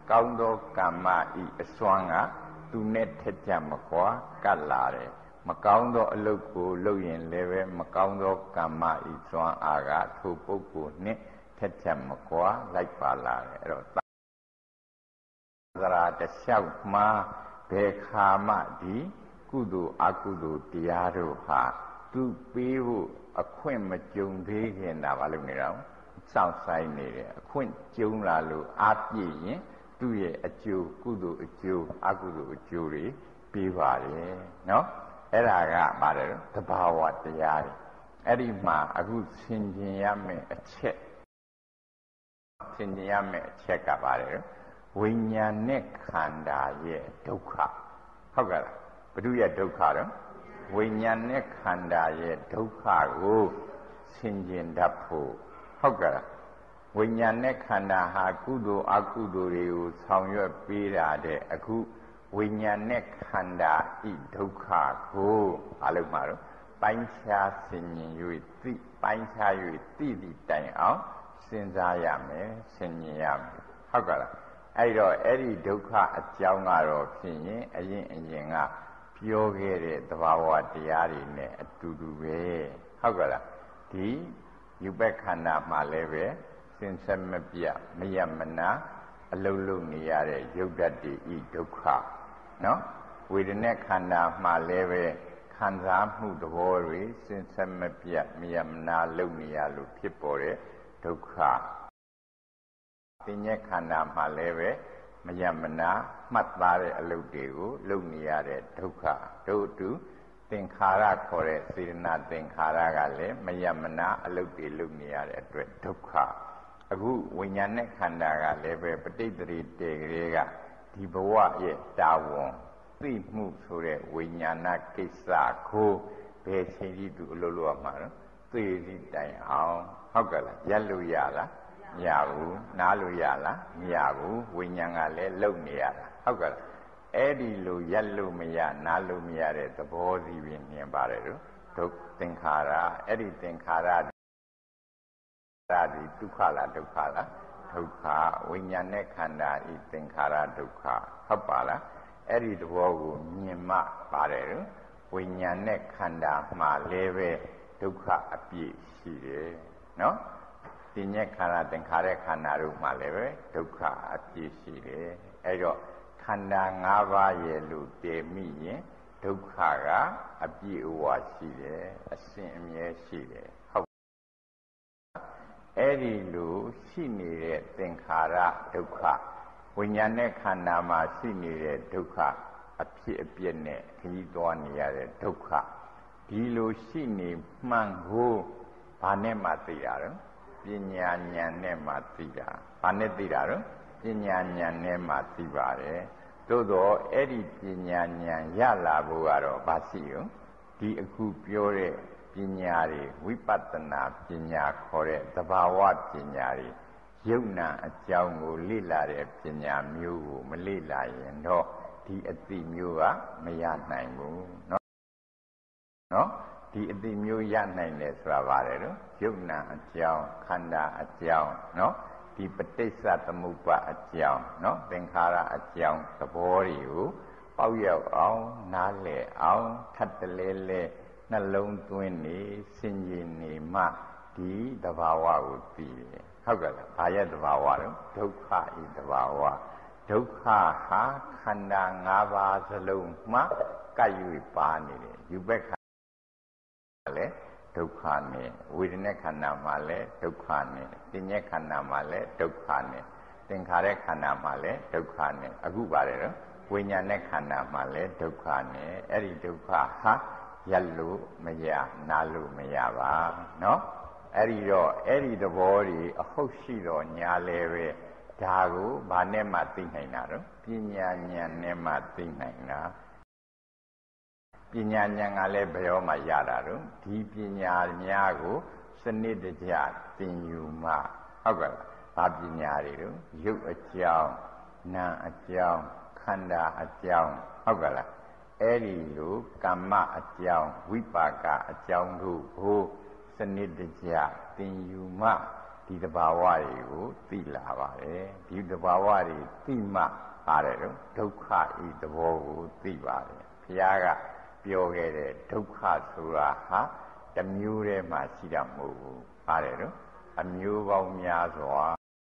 ကောင်းသောကမ္မဤအစွမ်းကသူနဲ့ထက်ကြမကွာကတ်လာတယ်မကောင်းသောအလုပ်ကိုလုပ်ရင်လည်းပဲမကောင်းသောကမ္မဤစွမ်းအားကထိုပုဂ္ဂိုလ်နဲ့ထက်ကြမကွာလိုက်ပါလာတယ်အဲ့တော့သရာတလျှောက်မှာဘယ်ခါမှဒီကုသိုလ်အကုသိုလ်တရားတို့ဟာသူပေးဖို့အခွင့်မကြုံသေးခင်တာဘာလို့နေတော့စောင့်ဆိုင်နေတယ်အခွင့်ကြုံလာလို့အားပြည့်ရင်သူ့ရဲ့အကျိုးကုသိုလ်အကျိုးအကုသိုလ်အကျိုးတွေပေးပါတယ်နော်အဲ့ဒါကပါတယ်သဘာဝတရားတွေအဲ့ဒီမှာအခုဆင်ခြင်ရမယ့်အချက်ဆင်ခြင်ရမယ့်အချက်ကပါတယ်ဝိညာဉ်နဲ့ခန္ဓာရဲ့ဒုက္ခဟုတ်ကဲ့လားဘုဒ္ဓရဲ့ဒုက္ခတော့ဝိညာဉ်နဲ့ခန္ဓာရဲ့ဒုက္ခကိုဆင်ခြင်တတ်ဖို့ဟုတ်ကဲ့လားဝိညာဉ်နဲ့ခန္ဓာဟာကုသိုလ်အကုသိုလ်တွေကိုဆောင်ရွက်ပေးတာတဲ့အခုဝိညာဉ်နဲ့ခန္ဓာဤဒုက္ခကိုအလုံးမှာတော့ပိုင်းခြားဆင်ញင်၍သိပိုင်းခြား၍သိသည့်တိုင်အောင်စဉ်းစားရမယ်ဆင်ញင်ရမယ်ဟုတ်ကဲ့လားအဲ့တော့အဲ့ဒီဒုက္ခအကြောင်းကတော့ဖြစ်ရင်အရင်ကပြောခဲ့တဲ့သဘာဝတရားတွေနဲ့အတူတူပဲဟုတ်ကဲ့လားဒီယူပက္ခန္ဓာမှာလည်းပဲစင်ဆက်မပြတ်မယမနာအလုံးလုံးနေရတဲ့ယုတ်တ္တိဤဒုက္ခနော်ဝေဒနာခန္ဓာမှာလည်းပဲခံစားမှုသဘောတွေစင်ဆက်မပြတ်မယမနာလုံနေရလို့ဖြစ်ပေါ်တဲ့ဒုက္ခသင်္ညေခန္ဓာမှာလည်းပဲမယမနာမှတ်သားတဲ့အလုပ်တွေကိုလုပ်နေရတဲ့ဒုက္ခတို့အတူသင်္ခါရခေါ်တဲ့စေတနာသင်္ခါရကလည်းမယမနာအလုပ်တွေလုပ်နေရတဲ့အတွက်ဒုက္ခအခုဝိညာဉ်နဲ့ခန္ဓာကလည်းပဲပဋိသန္ဓေတည်းကလေးကဒီဘဝရဲ့တာဝန်သိမှုဆိုတဲ့ဝိညာဏကိစ္စကိုဘယ်ချိန်ကြီးသူအလုပ်လုပ်ရမှာလဲသိသိတိုင်အောင်ဟုတ်ကဲ့လားရက်လို့ရလားမရဘူးနားလို့ရလားမရဘူးဝိညာဉ်ကလည်းလုံနေရတာဟုတ်ကဲ့လားအဲ့ဒီလိုရက်လို့မရနားလို့မရတဲ့သဘောစီပင်မြင်ပါတယ်တို့ဒုက္ခသင်္ခါရအဲ့ဒီသင်္ခါရဒါဒီဒုက္ခလားဒုက္ခလားဒုက္ခဝိညာဉ်နဲ့ခန္ဓာဤသင်္ခါရဒုက္ခဟုတ်ပါလားအဲ့ဒီသဘောကိုမြင်မှပါတယ်တို့ဝိညာဉ်နဲ့ခန္ဓာမှာလည်းပဲဒုက္ခအပြည့်ရှိတယ်နော်သင်္ညေခန္ဓာသင်္ခါရခန္ဓာတို့မှာလည်းပဲဒုက္ခအပြည့်ရှိတယ်အဲ့တော့ခန္ဓာ၅ပါးရဲ့လို့တည်မိရင်ဒုက္ခကအပြည့်အဝရှိတယ်အစဉ်အမြဲရှိတယ်ဟုတ်အဲ့ဒီလိုရှိနေတဲ့သင်္ခါရဒုက္ခဝိညာဉ်နဲ့ခန္ဓာမှာရှိနေတဲ့ဒုက္ခအဖြစ်အပျက်နဲ့ခရီးသွားနေရတဲ့ဒုက္ခဒီလိုရှိနေမှန်ကိုဘာနဲ့မှသိတာလဲပညာဉာဏ်နဲ့မှသိတာဘာနဲ့သိတာလဲပညာဉာဏ်နဲ့မှသိပါတယ်သို့တော့အဲ့ဒီပညာဉာဏ်ရလာဖို့ကတော့ဘာရှိရောဒီအခုပြောတဲ့ပညာတွေဝိပဿနာပညာခေါ်တဲ့သဘာဝပညာတွေယုံနာအကြောင်းကိုလေ့လာတဲ့ပညာမျိုးကိုမလေ့လာရင်တော့ဒီအသိမျိုးကမရနိုင်ဘူးနော်ဒီအသိမျိုးရနိုင်တယ်ဆိုတာပါတယ်နော်ယုံနာအကြောင်းခန္ဓာအကြောင်းနော်ဒီပဋိစ္စသမုပ္ပါအကြောင်းနော်သင်္ခါရအကြောင်းသဘောတွေကိုပေါက်ရောက်အောင်နားလည်အောင်ထပ်တလဲလဲနှလုံးသွင်းနေစဉ်းကျင်နေမှဒီသဘာဝကိုသိတယ်ဟုတ်ကဲ့လားဘာရဲ့သဘာဝလဲဒုက္ခဤသဘာဝဒုက္ခဟာခန္ဓာ၅ပါးစလုံးမှကပ်၍ပါနေတယ်ယူပက္ခလည်းဒုက္ခနဲ့ဝေဒနာခန္ဓာမှာလည်းဒုက္ခနဲ့သင်္ညေခန္ဓာမှာလည်းဒုက္ခနဲ့သင်္ခါရခန္ဓာမှာလည်းဒုက္ခနဲ့အခုပါတယ်နော်ဝိညာဉ်နဲ့ခန္ဓာမှာလည်းဒုက္ခနဲ့အဲ့ဒီဒုက္ခဟာရက်လို့မရနားလို့မရပါနော်အဲ့ဒီတော့အဲ့ဒီသဘောတွေအဟုတ်ရှိတော့ညာလဲပဲဒါကိုဘာနဲ့မှသိနိုင်တာတော့ပညာဉာဏ်နဲ့မှသိနိုင်တာပညာဉာဏ်ကလည်းဘယ်တော့မှရတာတော့ဒီပညာများကိုစနစ်တကျသင်ယူမှဟုတ်ကဲ့ဘာပညာတွေတော့ရုပ်အကြောင်းနာမ်အကြောင်းခန္ဓာအကြောင်းဟုတ်ကဲ့လားအဲ့ဒီလိုကမ္မအကြောင်းဝိပါကအကြောင်းတို့ကိုစနစ်တကျသင်ယူမှဒီတဘာဝတွေကိုသိလာပါတယ်ဒီတဘာဝတွေသိမှပါတယ်တော့ဒုက္ခဤသဘောကိုသိပါတယ်ဘုရားကပြောခဲ့တဲ့ဒုက္ခဆိုတာဟာတစ်မျိုးတည်းမှရှိတာမဟုတ်ဘူးပါတယ်တော့အမျိုးပေါင်းများစွာ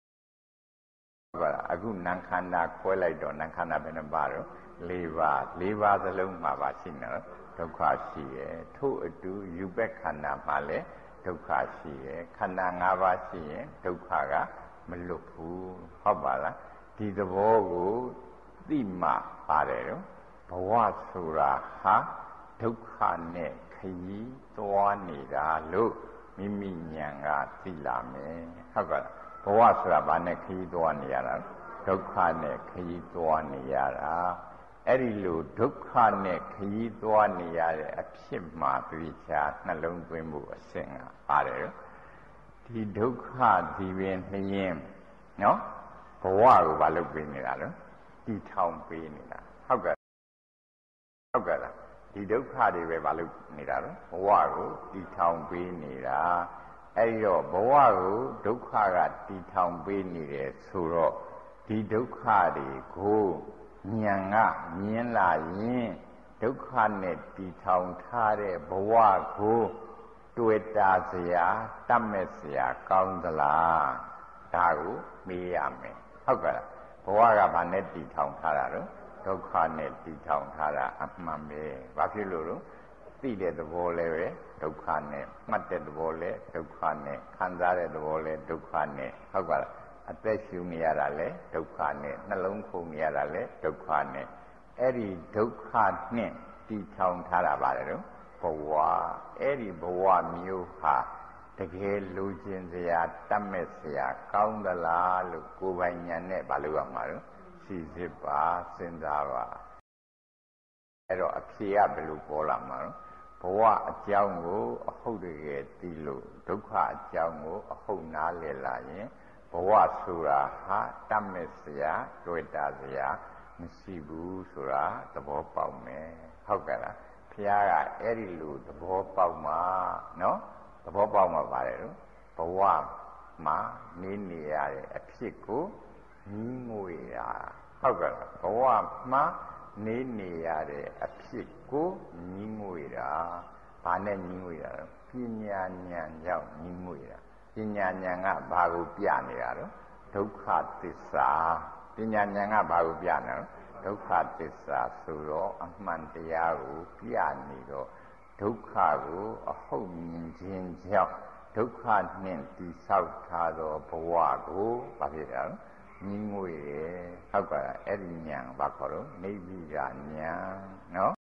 အခုနံခန္ဓာခွဲလိုက်တော့နံခန္ဓာဘယ်နှပါတော့၄ပါးစလုံးမှာပါရှိနေတော့ဒုက္ခရှိရဲ့ထို့အတူယူဘက်ခန္ဓာမှာလည်းဒုက္ခရှိရဲ့ခန္ဓာ၅ပါးရှိရင်ဒုက္ခကမလွတ်ဘူးဟုတ်ပါလားဒီသဘောကိုသိမှပါတယ်တော့ဘဝဆိုတာဟာဒုက္ခနဲ့ခရီးသွားနေတာလို့မိမိဉာဏ်ကသိလာမယ်ဟုတ်ကဲ့ဘဝဆိုတာဘာနဲ့ခရီးသွားနေရတာဒုက္ခနဲ့ခရီးသွားနေရတာအဲ့ဒီလိုဒုက္ခနဲ့ခရီးသွားနေရတဲ့အဖြစ်မှာသိချာနှလုံးသွင်းမှုအဆင့်ကပါတယ်ဒီဒုက္ခဒီပင်နှရင်နော်ဘဝကိုဘာလုပ်ပေးနေတာလဲတည်ထောင်ပေးနေတာဟုတ်ကဲ့လားဒီဒုက္ခတွေပဲဘာလုပ်နေတာလဲဘဝကိုတည်ထောင်ပေးနေတာအဲ့တော့ဘဝကိုဒုက္ခကတည်ထောင်ပေးနေတယ်ဆိုတော့ဒီဒုက္ခတွေကိုဉာဏ်ကမြင်လာရင်ဒုက္ခနဲ့တည်ထောင်ထားတဲ့ဘဝကိုတွေ့တာစရာတတ်မဲ့စရာကောင်းသလားဒါကိုမေးရမယ်ဟုတ်ကဲ့ဘဝကဘာနဲ့တည်ထောင်ထားတာလဲဒုက္ခနဲ့တည်ထောင်ထားတာအမှန်ပဲဘာဖြစ်လို့လဲသိတဲ့သဘောလည်းပဲဒုက္ခနဲ့မှတ်တဲ့သဘောလည်းဒုက္ခနဲ့ခံစားတဲ့သဘောလည်းဒုက္ခနဲ့ဟုတ်ကဲ့အသက်ရှူနေရတာလည်းဒုက္ခနဲ့နှလုံးခုန်နေရတာလည်းဒုက္ခနဲ့အဲ့ဒီဒုက္ခနဲ့တည်ထောင်ထားတာပါတယ်တော့ဘဝအဲ့ဒီဘဝမျိုးဟာတကယ်လိုချင်စရာတတ်မဲ့စရာကောင်းသလားလို့ကိုယ်ပိုင်ဉာဏ်နဲ့မလုပ်ရမှာတော့စီစစ်ပါစဉ်းစားပါအဲ့တော့အဖြေကဘယ်လိုပေါ်လာမှာတော့ဘဝအကြောင်းကိုအဟုတ်တကယ်သိလို့ဒုက္ခအကြောင်းကိုအဟုတ်နားလည်လာရင်ဘဝဆိုတာဟာတတ်မဲ့စရာတွေ့တာစရာမရှိဘူးဆိုတာသဘောပေါက်မယ်ဟုတ်ကဲ့လားဘုရားကအဲ့ဒီလိုသဘောပေါက်မှာနော်သဘောပေါက်မှာပါတယ်လို့ဘဝမှာနေရတဲ့အဖြစ်ကိုညီးငွေတာဟုတ်ကဲ့လားဘဝမှာနေရတဲ့အဖြစ်ကိုညီးငွေတာဘာနဲ့ညီးငွေတာလဲပညာဉာဏ်ကြောင့်ညီးငွေတာပညာဉာဏ်ကဘာကိုပြနေတာလဲဒုက္ခသစ္စာပညာဉာဏ်ကဘာကိုပြနေတာလဲဒုက္ခသစ္စာဆိုတော့အမှန်တရားကိုပြနေတော့ဒုက္ခကိုအဟုတ်မြင်ခြင်းကြောင့်ဒုက္ခနှင့်တည်ဆောက်ထားသောဘဝကိုဘာဖြစ်တာလဲညီးငွေတယ်ဟုတ်ကဲ့အဲ့ဒီဉာဏ်ဘာခေါ်တော့နိဗ္ဗိဒဉာဏ်နော်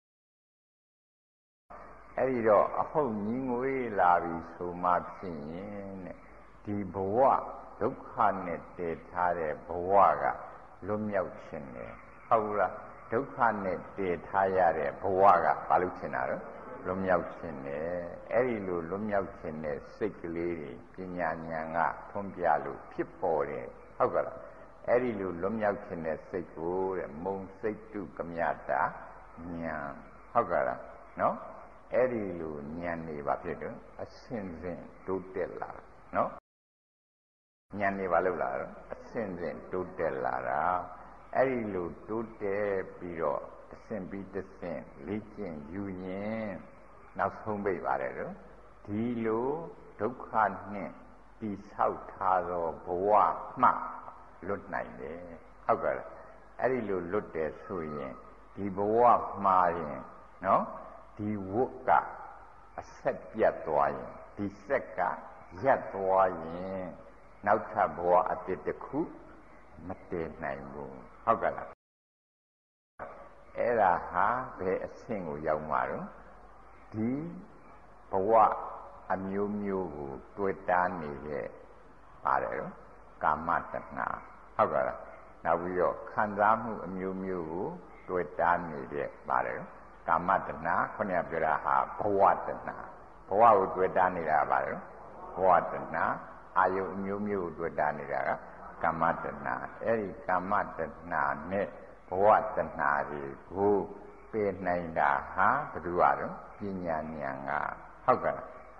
အဲ့ဒီတော့အဟုတ်ညီးငွေလာပြီဆိုမှဖြစ်ရင်တဲ့ဒီဘဝဒုက္ခနဲ့တည်ထားတဲ့ဘဝကလွတ်မြောက်ခြင်းလေဟုတ်လားဒုက္ခနဲ့တည်ထားရတဲ့ဘဝကဘာလို့ခြင်းတာလဲလွတ်မြောက်ခြင်းလေအဲ့ဒီလိုလွတ်မြောက်ခြင်းနဲ့စိတ်ကလေးတွေပညာဉာဏ်ကထွန်းပြလို့ဖြစ်ပေါ်တယ်ဟုတ်ကဲ့လားအဲ့ဒီလိုလွတ်မြောက်ခြင်းနဲ့စိတ်ကိုတဲ့မုံစိတ်တုကမြတာဉာဏ်ဟုတ်ကဲ့လားနော်အဲ့ဒီလိုဉာဏ်နေပါဖြစ်တယ်အစဉ်စဉ်တိုးတက်လာနော်ဉာဏ်နေပါလို့လားအစဉ်စဉ်တိုးတက်လာတာအဲ့ဒီလိုတိုးတက်ပြီးတော့တစ်ဆင့်ပြီးတစ်ဆင့်လေ့ကျင့်ယူရင်နောက်ဆုံးပိတ်ပါတယ်တော့ဒီလိုဒုက္ခနဲ့တည်ဆောက်ထားသောဘဝမှလွတ်နိုင်တယ်ဟုတ်ကဲ့အဲ့ဒီလိုလွတ်တယ်ဆိုရင်ဒီဘဝမှာရင်နော်ဒီဝတ်ကအဆက်ပြတ်သွားရင်ဒီဆက်ကရပ်သွားရင်နောက်ထပ်ဘဝအတစ်တစ်ခုမတည်နိုင်ဘူးဟုတ်ကဲ့လားအဲ့ဒါဟာဘယ်အဆင့်ကိုရောက်မှာတော့ဒီဘဝအမျိုးမျိုးကိုတွေ့တာနေတဲ့ပါတယ်တော့ကာမတဏှာဟုတ်ကဲ့လားနောက်ပြီးတော့ခံစားမှုအမျိုးမျိုးကိုတွေ့တာနေတဲ့ပါတယ်တော့ကာမတဏှာခုနကပြောတာဟာဘဝတဏှာဘဝကိုတွေ့တာနေတာပါတယ်တော့ဘဝတဏှာအာယုအမျိုးမျိုးကိုတွေ့တာနေတာကကာမတဏှာအဲ့ဒီကာမတဏှာနဲ့ဘဝတဏှာတွေကိုပယ်နိုင်တာဟာဘယ်သူကတော့ပညာဉာဏ်ကဟုတ်ကဲ့ဘာ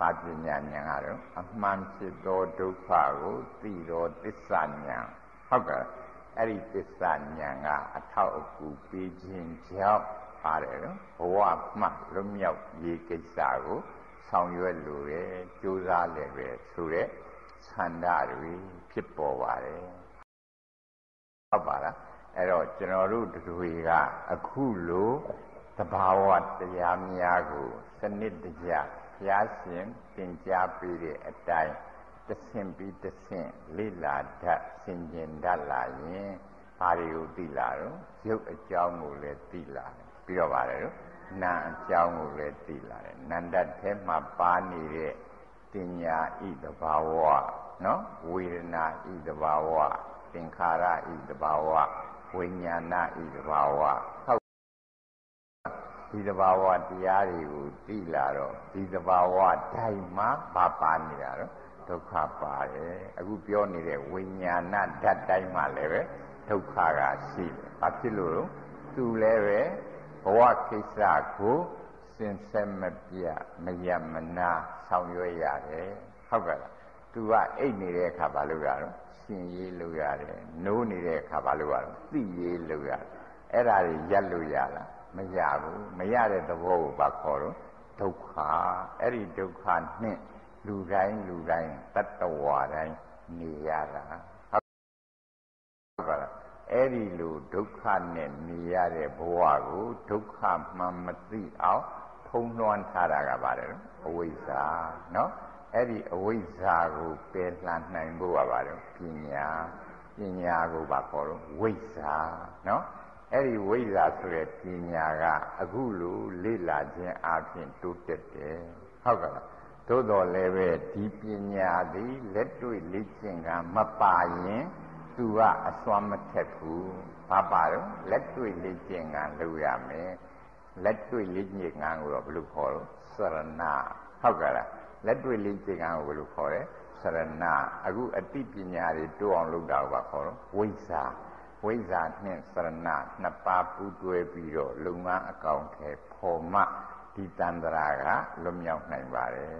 ဘာပညာဉာဏ်ကတော့အမှန်ဖြစ်သောဒုက္ခကိုသိသောသစ္စာဉာဏ်ဟုတ်ကဲ့အဲ့ဒီသစ္စာဉာဏ်ကအထောက်အကူပေးခြင်းကြောင့်ပါတယ်နော်ဘဝမှလွတ်မြောက်ရေးကိစ္စကိုဆောင်ရွက်လိုတယ်ကြိုးစားလည်းပဲဆိုတဲ့ဆန္ဒတွေဖြစ်ပေါ်ပါတယ်ဟုတ်ပါလားအဲ့တော့ကျွန်တော်တို့တွေကအခုလိုသဘာဝတရားများကိုစနစ်တကျဘုရားရှင်သင်ကြားပေးတဲ့အတိုင်းတစ်ဆင့်ပြီးတစ်ဆင့်လေ့လာတတ်ဆင်ခြင်တတ်လာရင်ဘာတွေကိုသိလာတော့ရုပ်အကြောင်းကိုလည်းသိလာတယ်ပြီးတော့ပါတယ်နော်နာမ်အကြောင်းကိုလည်းသိလာတယ်နန္တထဲမှာပါနေတဲ့တင်ညာဤသဘာဝနော်ဝေဒနာဤသဘာဝသင်္ခါရဤသဘာဝဝိညာဏဤသဘာဝဟုတ်ဒီသဘာဝတရားတွေကိုသိလာတော့ဒီသဘာဝတိုင်းမှာဘာပါနေတာတော့ဒုက္ခပါတယ်အခုပြောနေတဲ့ဝိညာဏဓာတ်တိုင်းမှာလည်းပဲဒုက္ခကရှိတယ်ဘာဖြစ်လို့လဲသူလည်းပဲဘဝကိစ္စကိုစင်ဆက်မပြမယမနာဆောင်ရွက်ရတယ်ဟုတ်ကဲ့လားသူကအိတ်နေတဲ့အခါဘာလုပ်ရတော့ရှင်ရေးလုပ်ရတယ်နိုးနေတဲ့အခါဘာလုပ်ရတော့သိရေးလုပ်ရတယ်အဲ့ဒါတွေရက်လို့ရလားမရဘူးမရတဲ့သဘောကိုဘာခေါ်တော့ဒုက္ခအဲ့ဒီဒုက္ခနဲ့လူတိုင်းတတ္တဝါတိုင်းနေရတာဟုတ်ကဲ့လားအဲ့ဒီလိုဒုက္ခနဲ့နေရတဲ့ဘဝကိုဒုက္ခမှမသိအောင်ဖုံးလွှမ်းထားတာကပါတယ်နော်အဝိဇ္ဇာနော်အဲ့ဒီအဝိဇ္ဇာကိုပယ်လှန်နိုင်ဖို့ကပါတယ်ပညာကိုဘာခေါ်တော့ဝိဇ္ဇာနော်အဲ့ဒီဝိဇ္ဇာဆိုတဲ့ပညာကအခုလိုလေ့လာခြင်းအပြင်တိုးတက်တယ်ဟုတ်ကဲ့လားသို့တော်လည်းပဲဒီပညာသည်လက်တွေ့လေ့ကျင့်ကမပါရင်သူကအစွမ်းမထက်ဘူးဘာပါတော့လက်တွေ့လေ့ကျင့်ကလုပ်ရမယ်လက်တွေ့လေ့ကျင့်ကကိုတော့ဘယ်လိုခေါ်တော့စရဏဟုတ်ကဲ့လားလက်တွေ့လေ့ကျင့်ကကိုဘယ်လိုခေါ်လဲစရဏအခုအတိပညာတွေတိုးအောင်လုပ်တာကိုခေါ်တော့ဝိဇ္ဇာနဲ့စရဏနှစ်ပါးပူးတွဲပြီးတော့လုံငန်းအကောင်ထဲပေါ်မှဒီတန္တရာကလွတ်မြောက်နိုင်ပါတယ်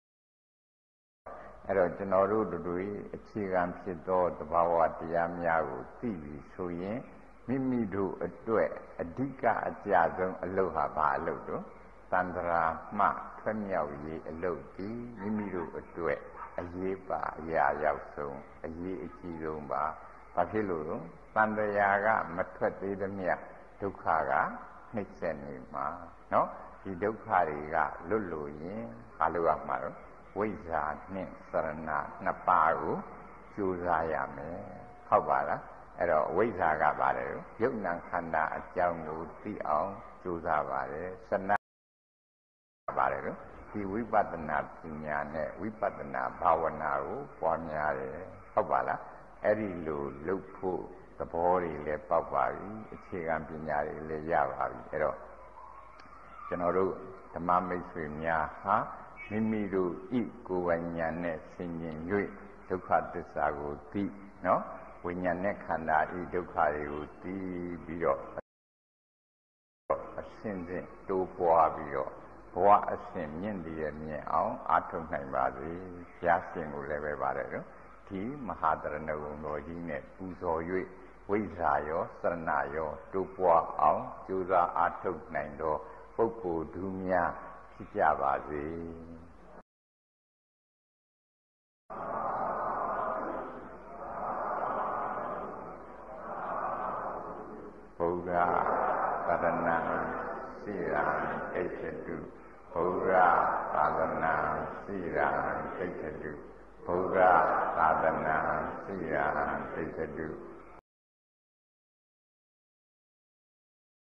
အဲ့တော့ကျွန်တော်တို့တို့အခြေခံဖြစ်သောသဘာဝတရားများကိုသိပြီဆိုရင်မိမိတို့အတွက်အဓိကအကျဆုံးအလုပ်ဟာဘာအလုပ်တော့တန္တရာမှထွတ်မြောက်ရေးအလုပ်ဒီမိမိတို့အတွက်အရေးပါအရာရောက်ဆုံးအရေးအကြီးဆုံးပါဘာဖြစ်လို့လဲတန်တရားကမထွက်သေးသမျှဒုက္ခကနှိမ့်ဆက်နေမှာနော်ဒီဒုက္ခတွေကလွတ်လို့ရင်ဘာလို့ရမှာတော့ဝိဇ္ဇာနဲ့စရဏနှစ်ပါးကိုကြိုးစားရမယ်ဟုတ်ပါလားအဲ့တော့ဝိဇ္ဇာကပါတယ်ရုပ်နာခန္ဓာအကြောင်းကိုသိအောင်ကြိုးစားပါတယ်စရဏပါတယ်ဒီဝိပဿနာပညာနဲ့ဝိပဿနာဘာဝနာကိုပွားများတယ်ဟုတ်ပါလားအဲ့ဒီလိုလုပ်ဖို့သဘောတွေလည်းပေါက်ပါပြီအခြေခံပညာတွေလည်းရပါပြီအဲ့တော့ကျွန်တော်တို့ဓမ္မမိတ်ဆွေများဟာမိမိတို့ဤကိုယ်ဝိညာဉ်နဲ့ဆင်ခြင်၍ဒုက္ခသစ္စာကိုသိနော်ဝိညာဉ်နဲ့ခန္ဓာဤဒုက္ခတွေကိုသိပြီးတော့အစဉ်စဉ်တိုးပွားပြီးတော့ဘဝအစဉ်မြင့်တည်ရမြင့်အောင်အားထုတ်နိုင်ပါစေဘုရားရှင်ကိုလည်းပဲပါတယ်နော်ဒီမဟာတရဏဂုံတော်ကြီးနဲ့ပူဇော်၍ဝိဇ္ဇာရောစရဏရောတိုးပွားအောင်ကြိုးစားအားထုတ်နိုင်သောပုဂ္ဂိုလ်သူများဖြစ်ကြပါစေဘုရားသာသနာစိရာဣစ္ဆတုဘုရားသာသနာစိရာဣစ္ဆတုဘုရားသာသနာစိရာဣစ္ဆတု